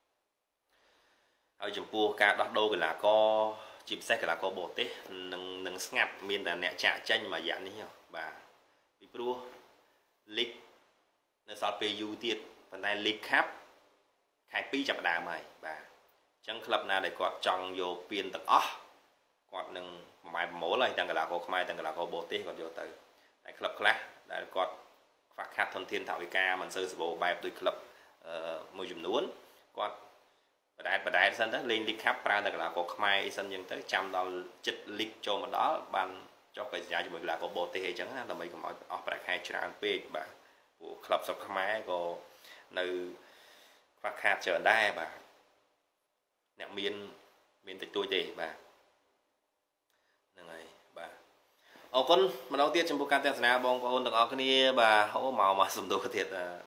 ហើយចំពោះការដោះដូរកីឡាករជាពិសេសកីឡាករបរទេសនឹងនឹងស្ងាត់មានតែអ្នកចាក់ចេញមួយរយៈនេះបាទពីព្រោះលីកនៅសល់ពេលយូរទៀតប៉ុន្តែ League Cup ខែពីរចាប់ដើមហើយបាទអញ្ចឹងក្លឹបណាដែលគាត់ចង់យកពានទាំងអស់គាត់នឹងម៉ែប្រមូលហើយទាំងកីឡាករខ្មែរទាំងកីឡាករបរទេសគាត់យកទៅហើយក្លឹបខ្លះដែលគាត់ខ្វះខាតធនធានថវិកាមិនសូវសម្បូរបែបដូចក្លឹបមួយចំនួនគាត់បដែតបដែតសិនទៅលេងលីកខាប់ប្រើតែកីឡាករខ្មែរអីសិនចឹងទៅចាំដល់ចិត្តលីកចូលមកដល់បានចុះកិច្ចសន្យាជាមួយកីឡាករបរទេសអីចឹងណាដើម្បីកុំឲ្យអស់ប្រាក់ខែច្រើនពេកបាទព្រោះក្លឹបស្រុកខ្មែរក៏នៅខ្វះខាតច្រើនដែរបាទអ្នកមានមានតិចតួចទេបាទហ្នឹងហើយបាទអរគុណម្ដងទៀតចំពោះការទស្សនាបងប្អូនទាំងអស់គ្នាបាទអូមកមកសំដៅទៀត